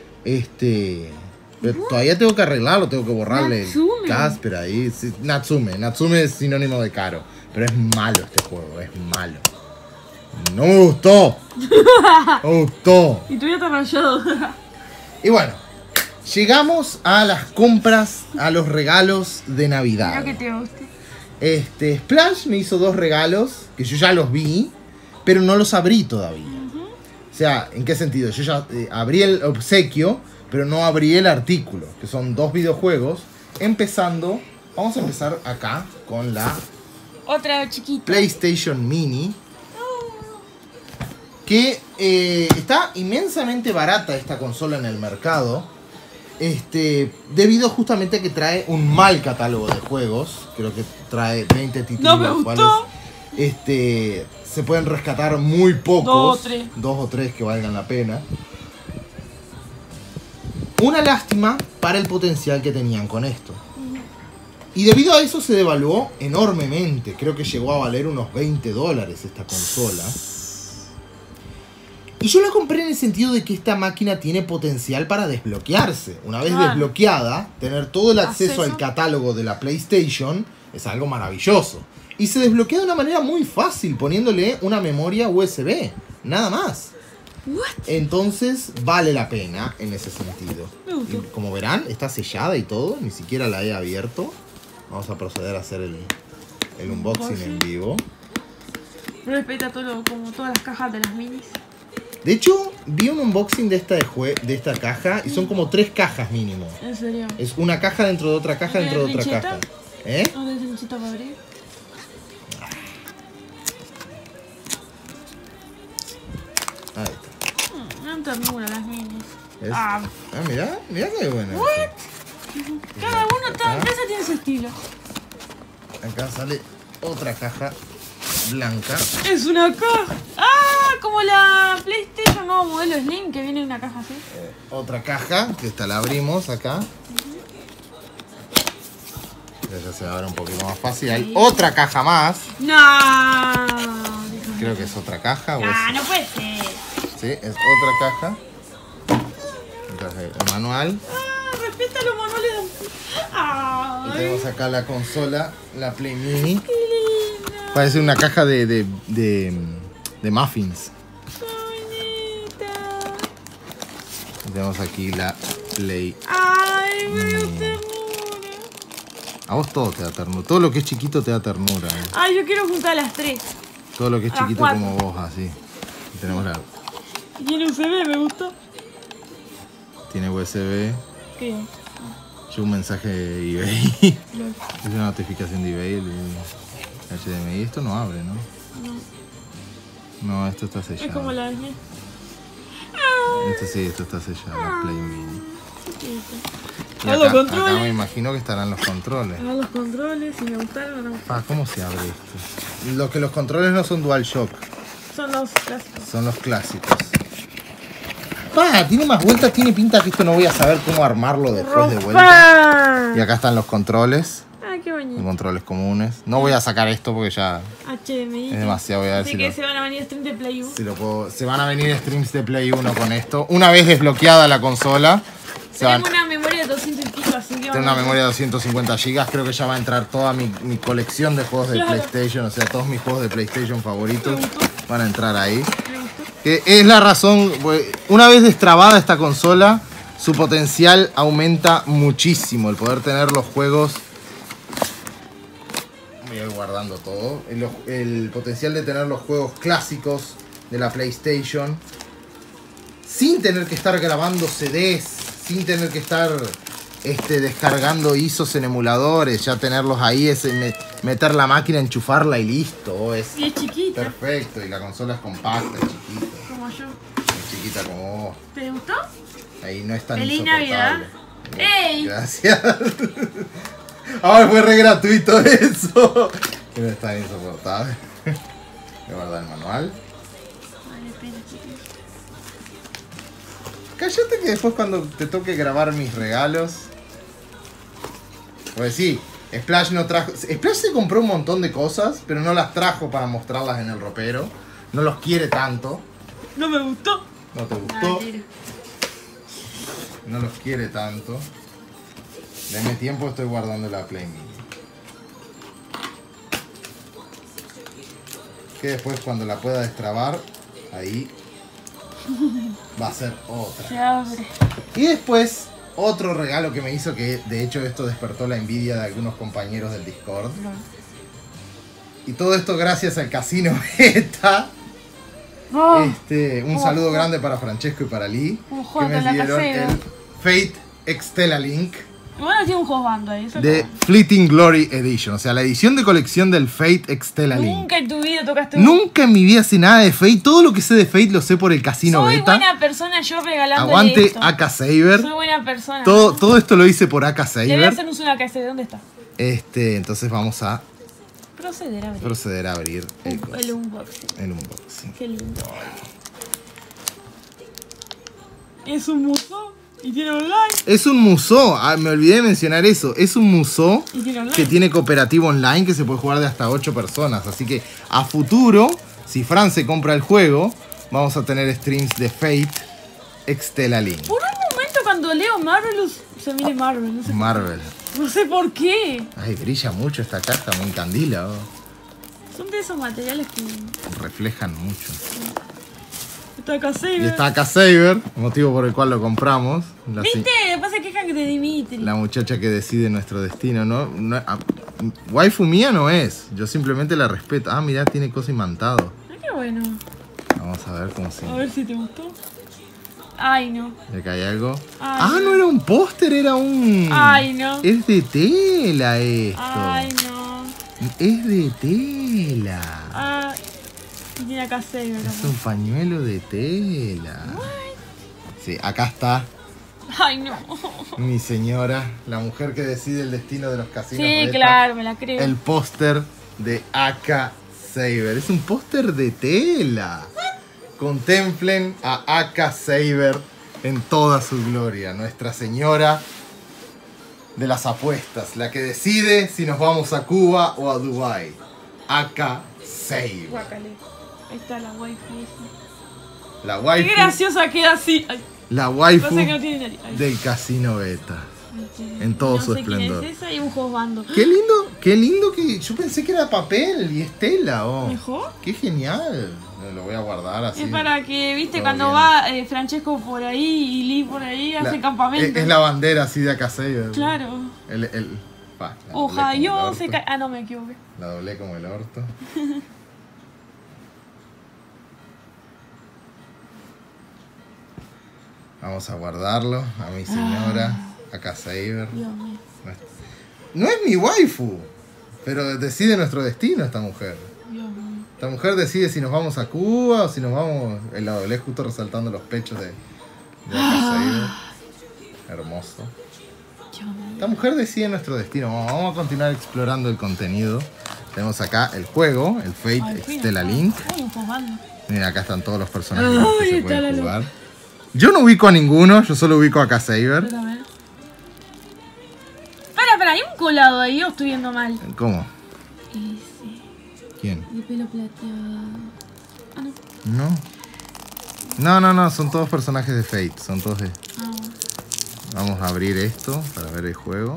Pero todavía tengo que arreglarlo, tengo que borrarle Natsume. el Casper ahí. Sí, Natsume. Natsume es sinónimo de caro. Pero es malo este juego, es malo. No me gustó. No me gustó. Y tú ya te rayado. Y bueno, llegamos a las compras, a los regalos de Navidad. Espero que te guste. Splash me hizo 2 regalos que yo ya los vi, pero no los abrí todavía. O sea, ¿en qué sentido? Yo ya abrí el obsequio, pero no abrí el artículo, que son 2 videojuegos. Vamos a empezar acá con la Otra chiquita. PlayStation Mini, que está inmensamente barata esta consola en el mercado, debido justamente a que trae un mal catálogo de juegos. Creo que trae 20 títulos, No me los gustó. cuales se pueden rescatar muy pocos, 2 o 3 que valgan la pena. Una lástima para el potencial que tenían con esto. Y debido a eso se devaluó enormemente. Creo que llegó a valer unos 20 dólares esta consola. Y yo la compré en el sentido de que esta máquina tiene potencial para desbloquearse. Una vez desbloqueada, tener todo el acceso al catálogo de la PlayStation es algo maravilloso. Y se desbloquea de una manera muy fácil, poniéndole una memoria USB. Nada más. Entonces vale la pena en ese sentido. Y como verán, está sellada y todo. Ni siquiera la he abierto. Vamos a proceder a hacer el unboxing en vivo. Respeta como todas las cajas de las minis. De hecho, vi un unboxing de esta caja y son como 3 cajas mínimo. ¿En serio? Es una caja dentro de otra caja dentro de otra caja. ¿Eh? ¿No tenés trincheta para abrir? Ahí está. No ternura las minis. Mirá qué buena. Cada empresa tiene su estilo. Acá sale otra caja blanca. Es una caja. Como la PlayStation nuevo modelo Slim, que viene en una caja así. Otra caja, que esta la abrimos acá. Ya se abre un poquito más fácil. Hay otra caja más. No. Creo que es otra caja. No puede ser. Sí, es otra caja. Entonces, el manual. Respeta los manuales. Y tenemos acá la consola, la Play Mini. Qué linda. Parece una caja de muffins. Y tenemos aquí la Play. Ay, me da ternura. A vos todo te da ternura. Todo lo que es chiquito te da ternura. Ay, yo quiero juntar las 3. Todo lo que es las chiquito 4. como vos, así. Y tenemos la... Tiene USB, me gustó. Tiene USB. ¿Qué? Llegó un mensaje de eBay. Es una notificación de eBay. HDMI. Esto no abre, ¿no? No, esto está sellado. Es como la de... Esto está sellado, la Play Mini. Y los acá controles. me imagino que estarán los controles. Los controles, si me gustaron o no me gustaron. ¿Cómo se abre esto? Los controles no son DualShock. Son los clásicos. Son los clásicos. Tiene más vueltas, tiene pinta que esto no voy a saber cómo armarlo después de vuelta. Y acá están los controles. Qué bonito. Controles comunes. No voy a sacar esto porque ya HDMI. es demasiado. Voy a ver Así si que lo... se van a venir streams de Play 1. Si lo puedo... Se van a venir streams de Play 1 con esto. Una vez desbloqueada la consola. Tenemos una memoria de 200 y pico, así que tengo una memoria de 250 GB. Creo que ya va a entrar toda mi colección de juegos de PlayStation. O sea, todos mis juegos de PlayStation favoritos van a entrar ahí. Que es la razón. Una vez destrabada esta consola, su potencial aumenta muchísimo. El poder tener los juegos... Voy a ir guardando todo. El potencial de tener los juegos clásicos de la PlayStation sin tener que estar grabando CDs, sin tener que estar descargando ISOs en emuladores, ya tenerlos ahí, meter la máquina, enchufarla y listo. Y es chiquita. Perfecto, y la consola es compacta, es chiquita. Como yo. Es chiquita como vos. ¿Te gustó? Ahí no es tan Feliz insoportable. Navidad. ¡Ey! Gracias. Ahora fue re gratuito eso. Que no es tan insoportable. Voy a guardar el manual. Vale, espera, chicos. Cállate que después cuando te toque grabar mis regalos. Pues sí, Splash no trajo. Splash se compró un montón de cosas, pero no las trajo para mostrarlas en el ropero. No los quiere tanto. No me gustó. No te gustó. Mentira. No los quiere tanto. Deme tiempo, estoy guardando la Play Mini. Que después cuando la pueda destrabar, ahí va a ser otra. Se abre. Y después, otro regalo que me hizo, que de hecho esto despertó la envidia de algunos compañeros del Discord. No. Y todo esto gracias al Casino Beta. Oh, Un saludo grande para Francesco y para Lee, Un que juego me con la dieron casera. el Fate Extella Link Bueno, tiene un jugando ahí. Eso de es Fleeting Glory Edition. O sea, la edición de colección del Fate Extella como- Link. Nunca en tu vida tocaste un... Nunca en mi vida sé nada de Fate. Todo lo que sé de Fate lo sé por el Casino Soy Beta. buena persona yo regalándole Aguante esto. AK Saber. Soy buena persona. Todo esto lo hice por AK Le voy a Saber. hacer un una casa. ¿Dónde está? Entonces vamos a Proceder a abrir. proceder a abrir El unboxing. el unboxing. Qué lindo. Es un museo y tiene online. Es un museo, me olvidé de mencionar eso. Es un museo Y tiene online. que tiene cooperativo online que se puede jugar de hasta 8 personas. Así que a futuro, si Fran se compra el juego, vamos a tener streams de Fate Extella Link. Por un momento cuando leo Marvelous, se mire Marvel, no sé, Marvel. no sé por qué. Ay, brilla mucho esta caja, me encandila. Son de esos materiales que... Reflejan mucho. Está acá Y está AK Saber, motivo por el cual lo compramos. ¿Viste? Después se quejan de Dimitri. La muchacha que decide nuestro destino, waifu mía no es, yo simplemente la respeto. Ah, mirá, tiene cosa imantado. Ay, qué bueno. Vamos a ver cómo se... A ver si te gustó. Ay, no. ¿De acá hay algo? Ay, Ah, no era un póster, era un... Ay, no. Es de tela esto. Ay, no. Es de tela. Ay. Y tiene acá Saber. Es un pañuelo de tela. Sí, acá está Ay, no. mi señora, la mujer que decide el destino de los casinos. Sí, Beta. claro, me la creo. El póster de AK Saber. Es un póster de tela. Contemplen a AK Saber en toda su gloria. Nuestra señora de las apuestas. La que decide si nos vamos a Cuba o a Dubai. AK Saber. Guácale. Ahí está la waifu esa. La Qué waifu. graciosa queda así. Ay, La waifu pasa que no tiene nariz. Ay, del Casino Beta. ay, en todo no su sé quién esplendor. es esa y un josbando. Qué lindo que... Yo pensé que era papel y es tela. Oh. ¿Mejor? Qué genial. Lo voy a guardar así. Es para que, viste, Todo cuando bien. va Francesco por ahí y Lee por ahí, hace campamento. Es la bandera así de AK Saber. Claro. La doblé como el Ohio orto. se cae. Ah, no, me equivoqué. La doblé como el orto. Vamos a guardarlo a mi señora, AK Saber. Dios mío. No es mi waifu, pero decide nuestro destino esta mujer. Dios mío. Esta mujer decide si nos vamos a Cuba o si nos vamos... La doblé justo resaltando los pechos de AK Saber. Hermoso. Dios mío. Esta mujer decide nuestro destino. Vamos a continuar explorando el contenido. Tenemos acá el juego, el Fate Al fin, Extella está. Link. Ay, un josbando. Miren, acá están todos los personajes que Ay, se está la pueden luz. jugar. Yo no ubico a ninguno, yo solo ubico a AK Saber. Yo también. Espera, hay un colado ahí, yo estoy viendo mal. ¿Cómo? Ese, ¿Quién? de pelo plateado. Ah, no. No, son todos personajes de Fate. Son todos de... Ah, bueno. Vamos a abrir esto para ver el juego.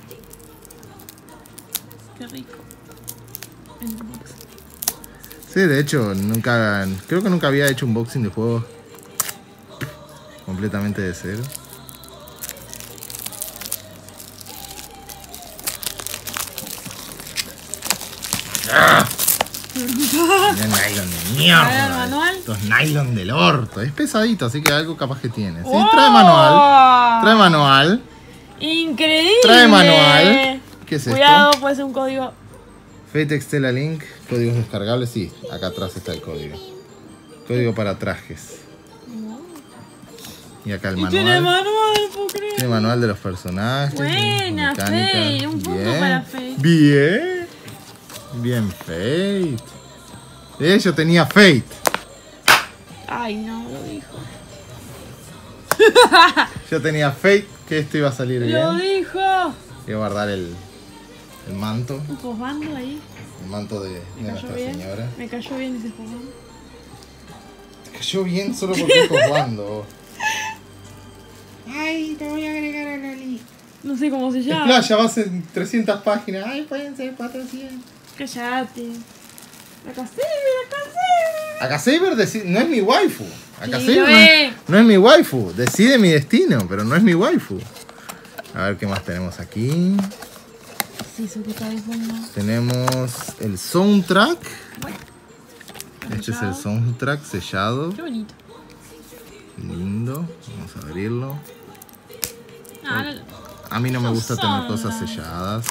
Qué rico. El unboxing. Sí, de hecho, creo que nunca había hecho un unboxing de juegos completamente de cero. Mira, nylon de A ver, mierda. manual. Estos nylon del orto. Es pesadito, así que algo capaz que tiene. Sí, ¡Oh! trae manual. Trae manual. Increíble. Trae manual. ¿Qué es Cuidado, esto? puede ser un código. Fate Extella Link, códigos descargables, sí, acá atrás está el código. Código para trajes. Y acá el Y tiene manual. manual, puedo creer. Tiene manual de los personajes. Buena, mecánica. Fate, un punto para Fate. Bien. Bien, Fate. Yo tenía Fate. Ay, no, lo dijo. Yo tenía Fate que esto iba a salir Lo bien. dijo. Voy a guardar el manto. Un josbando ahí. El manto de Me cayó Nuestra bien. Señora. Me cayó bien ese josbando. Te cayó bien solo porque es jugando. Ay, te voy a agregar a la lista. No sé cómo se llama. Splash, ya vas en 300 páginas. Ay, pueden ser 400. Cállate. Acá sí. Acá Saber no es mi waifu. Acá Sí, Saber lo es. no es mi waifu. Decide mi destino, pero no es mi waifu. A ver qué más tenemos aquí. Sí, eso que está de fondo. Tenemos el soundtrack. Bueno. Este es el soundtrack sellado. Qué bonito. Lindo. Vamos a abrirlo. Ah, no, A mí no me gusta tener Sonda. cosas selladas.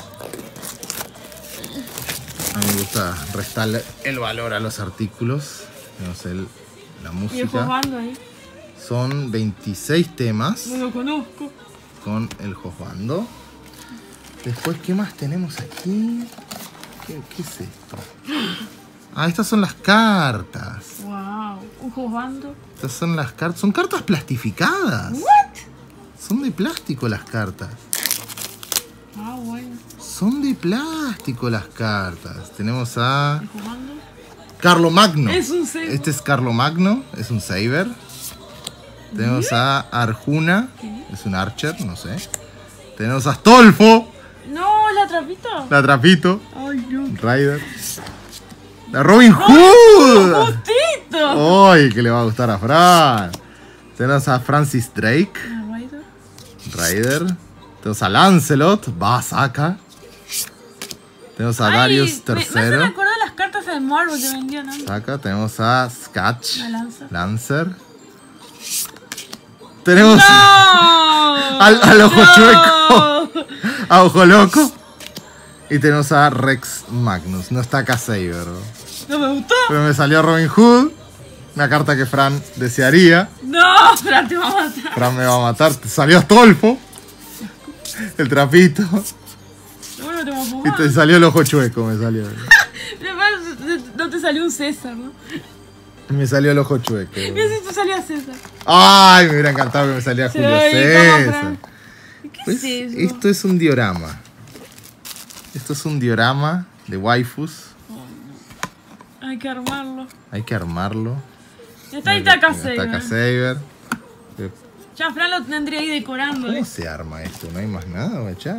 A mí me gusta restarle el valor a los artículos. Tenemos la y el música. josbando ahí. Son 26 temas No lo conozco. con el josbando. Después, ¿qué más tenemos aquí? ¿Qué es esto? Ah, estas son las cartas. Wow. Un josbando. Estas son las cartas. Son cartas plastificadas. What? Son de plástico las cartas. Ah, bueno. Son de plástico las cartas. Tenemos a El josbando. Carlo Magno. Es un saber. Este es Carlo Magno, es un saber. Tenemos a Arjuna, ¿Qué? es un archer, no sé. Tenemos a Astolfo, No, la trapito. la Trapito, Ay, no. Ryder. La Robin Hood. ¡Justito! ¡Ay, que le va a gustar a Fran! Tenemos a Francis Drake, Ah, Ryder. Ryder. Tenemos a Lancelot, Basaka. Tenemos a Darius Me hacen III. acordar las cartas de Marvel que vendían antes. Acá tenemos a Scatch, A Lancer. Lancer. Tenemos ¡No! al ojo ¡No! chueco, a Ojo Loco. Y tenemos a Rex Magnus. No está acá Saber. ¿No me gustó? Pero me salió Robin Hood. Una carta que Fran desearía. No, Fran te va a matar. Fran me va a matar. Te salió Astolfo. El Trapito. Bueno, te va a Y jugar. te salió el ojo chueco. Me salió. No te salió un César, ¿no? Me salió el ojo chueco. Mira si te salía César. Ay, me hubiera encantado que me saliera Se Julio lo dedicamos a César. Fran. ¿Qué Pues, es eso? esto es un diorama. Esto es un diorama de waifus. Hay que armarlo. Hay que armarlo. Está ahí Taka Taka Saber. Saber. Ya Fran lo tendría ahí decorando. ¿Cómo se arma esto? No hay más nada, guachá.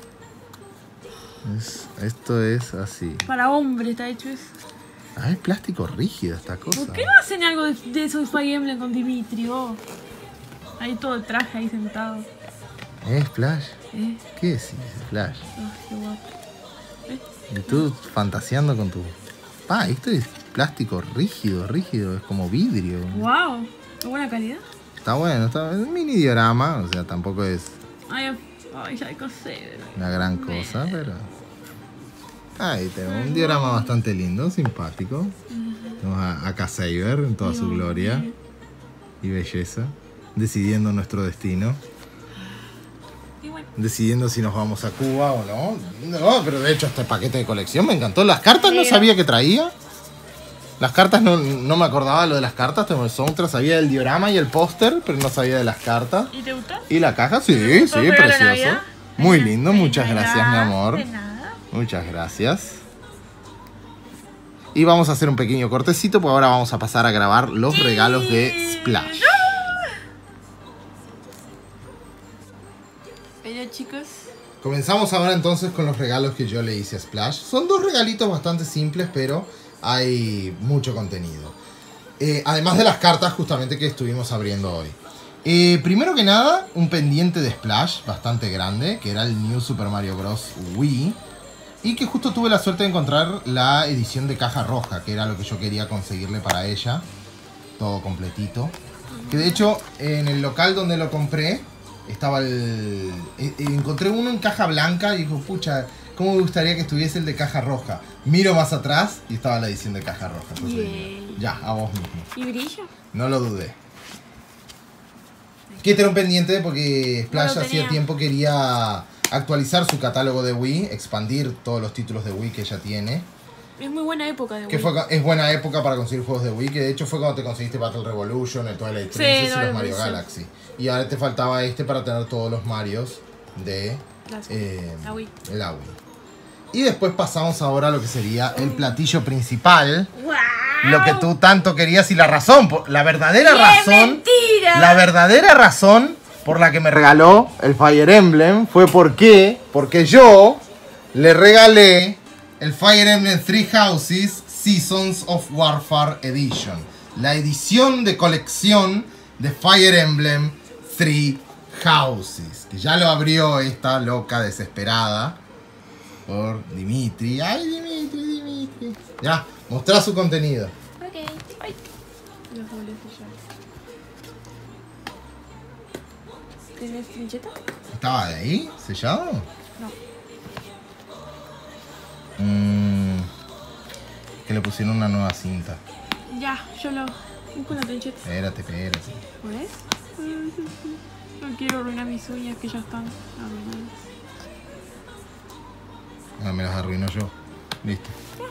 Esto es así. Para hombre está hecho eso. Ah, es plástico rígido esta cosa. ¿Por qué no hacen algo de eso de Fire Emblem con Dimitri? Oh? Ahí todo el traje ahí sentado. Flash. ¿Eh? ¿Qué decís, Flash? Oh, qué guapo. Y tú fantaseando con tu... esto es plástico rígido, rígido. Es como vidrio. Wow, qué buena calidad. Está bueno, es un mini diorama. O sea, tampoco es Ay, ya hay que hacer. una gran cosa, pero... Ahí tenemos un diorama bastante lindo, simpático. Tenemos a K-Saber en toda su gloria y belleza, decidiendo nuestro destino, Y bueno, decidiendo si nos vamos a Cuba o no. No, pero de hecho este paquete de colección me encantó. Las cartas no sabía que traía. Las cartas no me acordaba lo de las cartas. Tengo el soundtrack, sabía del diorama y el póster, pero no sabía de las cartas. ¿y te gustó? Y la caja, sí, gustó sí, el regalo de precioso. Navidad? Muy De lindo, na- muchas de gracias, mi nada, amor. De nada. Muchas gracias. Y vamos a hacer un pequeño cortecito, porque ahora vamos a pasar a grabar los regalos de Splash. Pero chicos, Comenzamos ahora entonces con los regalos que yo le hice a Splash. Son dos regalitos bastante simples, pero hay mucho contenido. Además de las cartas justamente que estuvimos abriendo hoy. Primero que nada, un pendiente de Splash bastante grande, que era el New Super Mario Bros. Wii. Y que justo tuve la suerte de encontrar la edición de caja roja, que era lo que yo quería conseguirle para ella. Todo completito. Que de hecho, en el local donde lo compré, estaba el... encontré uno en caja blanca y digo, pucha, ¿cómo me gustaría que estuviese el de caja roja? Miro más atrás y estaba la edición de caja roja. Entonces, Yay. ya, a vos mismo. ¿Y brilla? No lo dudé. Que era un pendiente porque Splash No lo hacía tenía. tiempo quería actualizar su catálogo de Wii, expandir todos los títulos de Wii que ella tiene. Es muy buena época de Que Wii. es buena época para conseguir juegos de Wii, que de hecho fue cuando te conseguiste Battle Revolution, el Twilight Sí, Princess y Twilight los Mario Princess. Galaxy. Y ahora te faltaba este para tener todos los Marios de La Wii. la Wii. Y después pasamos ahora a lo que sería el platillo principal. ¡Wow! Lo que tú tanto querías y la razón, la verdadera ¡Qué razón. mentira! La verdadera razón por la que me regaló el Fire Emblem fue porque yo le regalé el Fire Emblem Three Houses Seasons of Warfare Edition. La edición de colección de Fire Emblem Three Houses. Que ya lo abrió esta loca desesperada por Dimitri. ¡Ay, Dimitri! Ya, mostrá su contenido. Ok. Ay. Los boletos ya. ¿Tenés trincheta? ¿Estaba de ahí? ¿Sellado? No. Que le pusieron una nueva cinta. Ya, yo lo busco la trincheta. Espérate. ¿Ves? No quiero arruinar mis uñas que ya están arruinadas. Ah, me las arruino yo. Listo.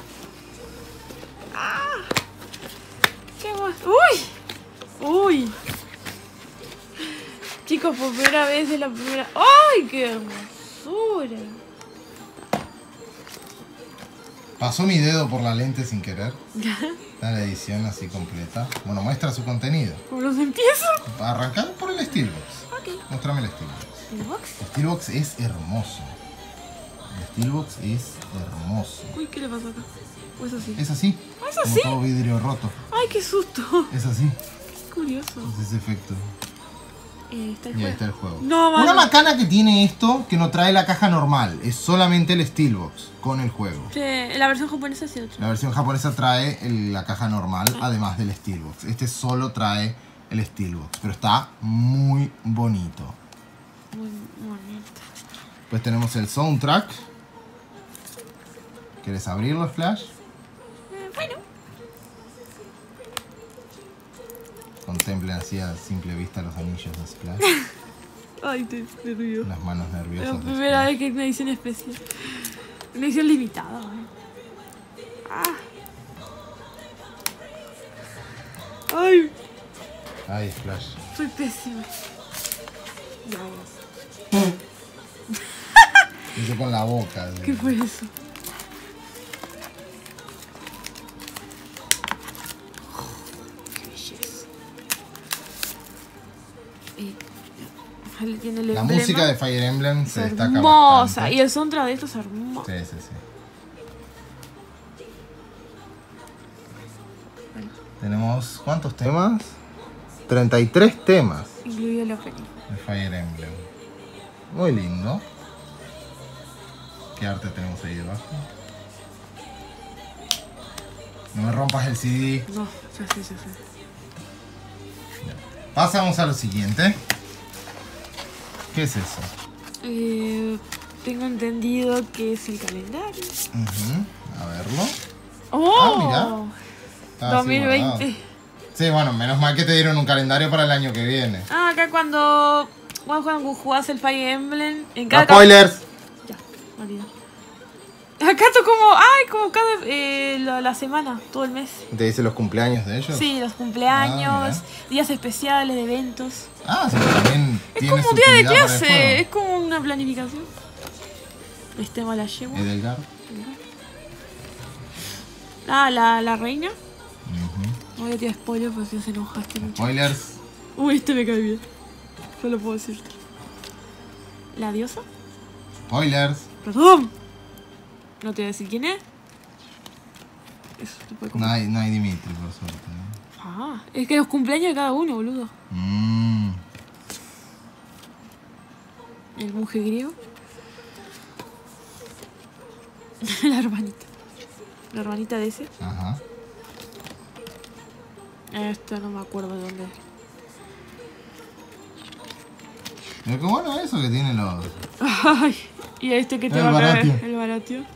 ¿Qué más? ¡Uy! Chicos, por primera vez es la primera... ¡Ay, qué hermosura! Pasó mi dedo por la lente sin querer. Está la edición así completa. Bueno, muestra su contenido. ¿Cómo los empiezo? Arrancando por el Steelbox. Ok. Muéstrame el Steelbox. ¿El box? El Steelbox es hermoso. El Steelbox es hermoso. Uy, ¿qué le pasó acá? ¿O es así? Es así. ¿Es Como así? todo vidrio roto. ¡Ay, qué susto! Es así. Qué curioso. Es ese efecto. Está el Y ahí juego. está el juego. No, Una mano. macana que tiene esto, que no trae la caja normal, es solamente el Steelbox con el juego. Sí, la versión japonesa sí otra. La versión japonesa trae la caja normal, además del Steelbox. Este solo trae el Steelbox, pero está muy bonito. Muy bonita. Pues tenemos el soundtrack. ¿Quieres abrirlo, Flash? Bueno. Contemplen así a simple vista los anillos de Splash. Ay, te río. Las manos La nerviosas de primera Splash. vez que hay una edición especial. Una edición limitada. Ay, Ay, Splash. soy pésima. Hizo con la boca. ¿Qué fue eso? Qué belleza. Tiene el La emblema. música de Fire Emblem se Es destaca hermosa. bastante. Y el soundtrack de esto es hermoso. Sí. Tenemos, ¿cuántos temas? 33 temas Incluido el opening. de Fire Emblem. Muy lindo. ¿Qué arte tenemos ahí debajo? No me rompas el CD. No, ya sé. Pasamos a lo siguiente. ¿Qué es eso? Tengo entendido que es el calendario. A verlo. ¡Oh! mira. Está así 2020. guardado. Sí, bueno, menos mal que te dieron un calendario para el año que viene. Ah, acá cuando jugás el Fire Emblem, en No cada spoilers. Ya, válido. Acá tú como cada la semana, todo el mes. ¿Te dice los cumpleaños de ellos? Sí, los cumpleaños, Ah, días especiales, de eventos. Ah, sí, también Es tiene como su un día de utilidad para el clase, juego. es como una planificación. Este me la llevo. Edelgard. Ah, la reina. No voy a tirar spoiler porque si no se enojaste mucho. Spoilers. Uy, este me cae bien. Solo puedo decirte. ¿La diosa? Spoilers. Perdón. No te voy a decir quién es. Eso te puede No comer. hay Dimitri, por suerte. ¿no? Ah, es que los cumpleaños de cada uno, boludo. El monje griego. La hermanita. La hermanita de ese. Ajá. Esta no me acuerdo de dónde es. Pero qué bueno eso que tienen los... Ay, y a este que te El va a caer, Baratio. el Baratio.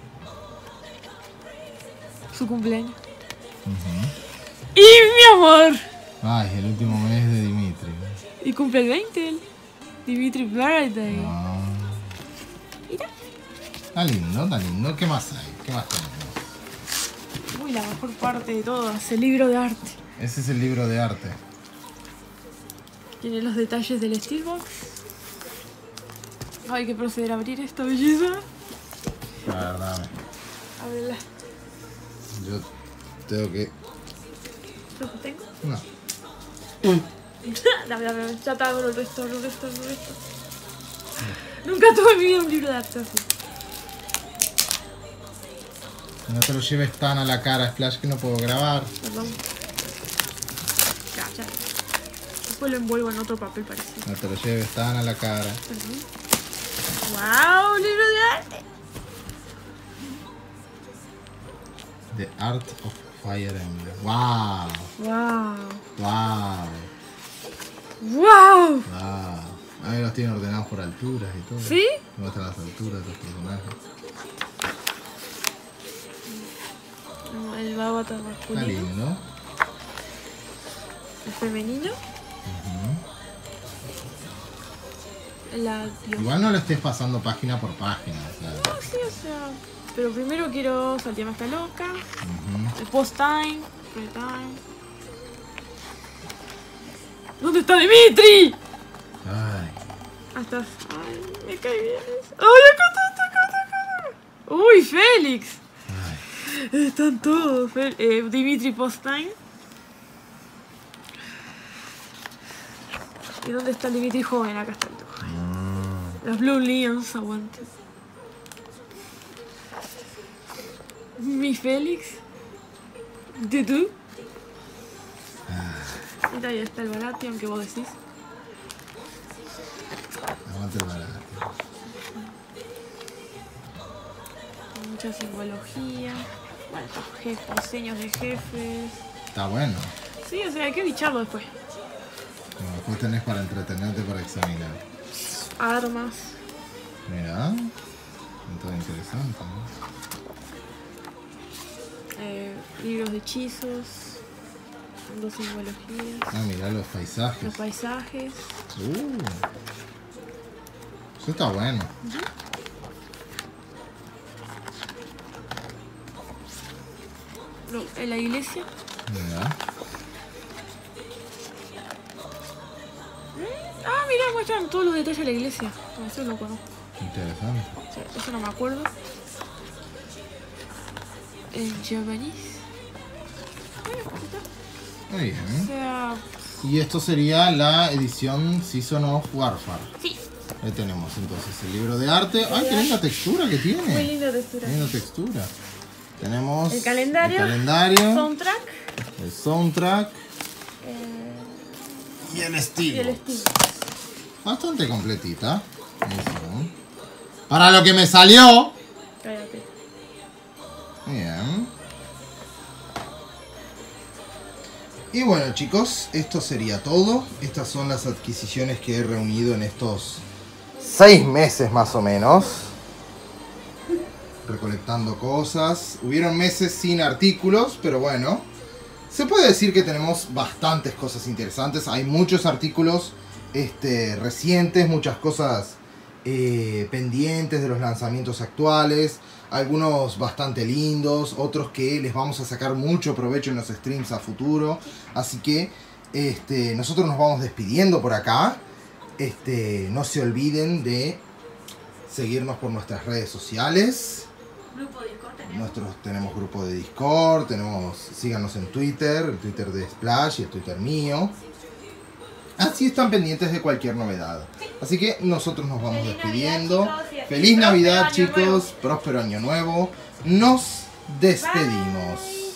Su cumpleaños. ¡Y mi amor! Ay, el último mes de Dimitri. Y cumple el 20 él. Dimitri Birthday. No. Mira. Está lindo, está lindo. ¿Qué más hay? ¿Qué más tenemos? Uy, la mejor parte de todo es el libro de arte. Ese es el libro de arte. Tiene los detalles del Steelbox. Hay que proceder a abrir esta belleza. La verdad, Ábrela. yo tengo que... ¿Lo tengo? No. Dame. Ya te hago el resto. Nunca tuve en mi vida un libro de arte así. No te lo lleves tan a la cara, Splash, que no puedo grabar. Perdón. Ya. Después lo envuelvo en otro papel parecido. No te lo lleves tan a la cara. Perdón. ¡Wow! Libro de arte. The Art of Fire Emblem. ¡Wow! ¡Wow! ¡Wow! ¡Wow! ¡Wow! A mí los tienen ordenados por alturas y todo. ¿Sí? Me muestran las alturas de los personajes. No, el avatar Está masculino. lindo. El femenino. El adiós. Igual no lo estés pasando página por página. O sea, No, sí, o sea. Pero primero quiero Santiago está loca. ujú. El post-time. Pre-time. ¿Dónde está Dimitri? Ay, Hasta. Ay, me cae bien eso. ¡Ay, acá está! ¡Uy, Félix! ay. Están todos. Dimitri post-time. ¿Y dónde está el Dimitri joven? Acá está el joven. Los Blue Lions, aguante. Mi Félix. ¿De tú? Y ahí está el Baratio, aunque vos decís. Aguante el barato. Mucha simbología. Bueno, estos jefes, diseños de jefes. Está bueno. Sí, o sea, hay que bicharlo después. Bueno, después tenés para entretenerte para examinar. Armas. Mira. Todo interesante, ¿no? Libros de hechizos. Dos simbologías. Ah, mirá los paisajes. Los paisajes. Eso está bueno. En la iglesia. Mira. Ah, mira, muestran todos los detalles de la iglesia. No, eso lo conozco. Interesante. Sí, eso no me acuerdo. En japonés. Bueno, ahí está. Muy O bien. sea, Y esto sería la edición Season of Warfare. sí. Ahí tenemos entonces el libro de arte. ¡Ay, qué linda textura que tiene! Muy linda textura. Linda textura. Tenemos El calendario. el calendario, Soundtrack. el soundtrack y el Y estilo. el estilo. Bastante completita. Eso. Para lo que me salió. Cállate. Bien. Y bueno, chicos, esto sería todo. Estas son las adquisiciones que he reunido en estos 6 meses más o menos. Recolectando cosas. Hubieron meses sin artículos, pero bueno. Se puede decir que tenemos bastantes cosas interesantes. Hay muchos artículos recientes, muchas cosas pendientes de los lanzamientos actuales. Algunos bastante lindos, otros que les vamos a sacar mucho provecho en los streams a futuro. Así que nosotros nos vamos despidiendo por acá. No se olviden de seguirnos por nuestras redes sociales. Grupo Discord Tenemos grupo de Discord, síganos en Twitter, el Twitter de Splash y el Twitter mío. Así están pendientes de cualquier novedad. Así que nosotros nos vamos despidiendo. Feliz Navidad, chicos. Próspero año nuevo. Nos despedimos.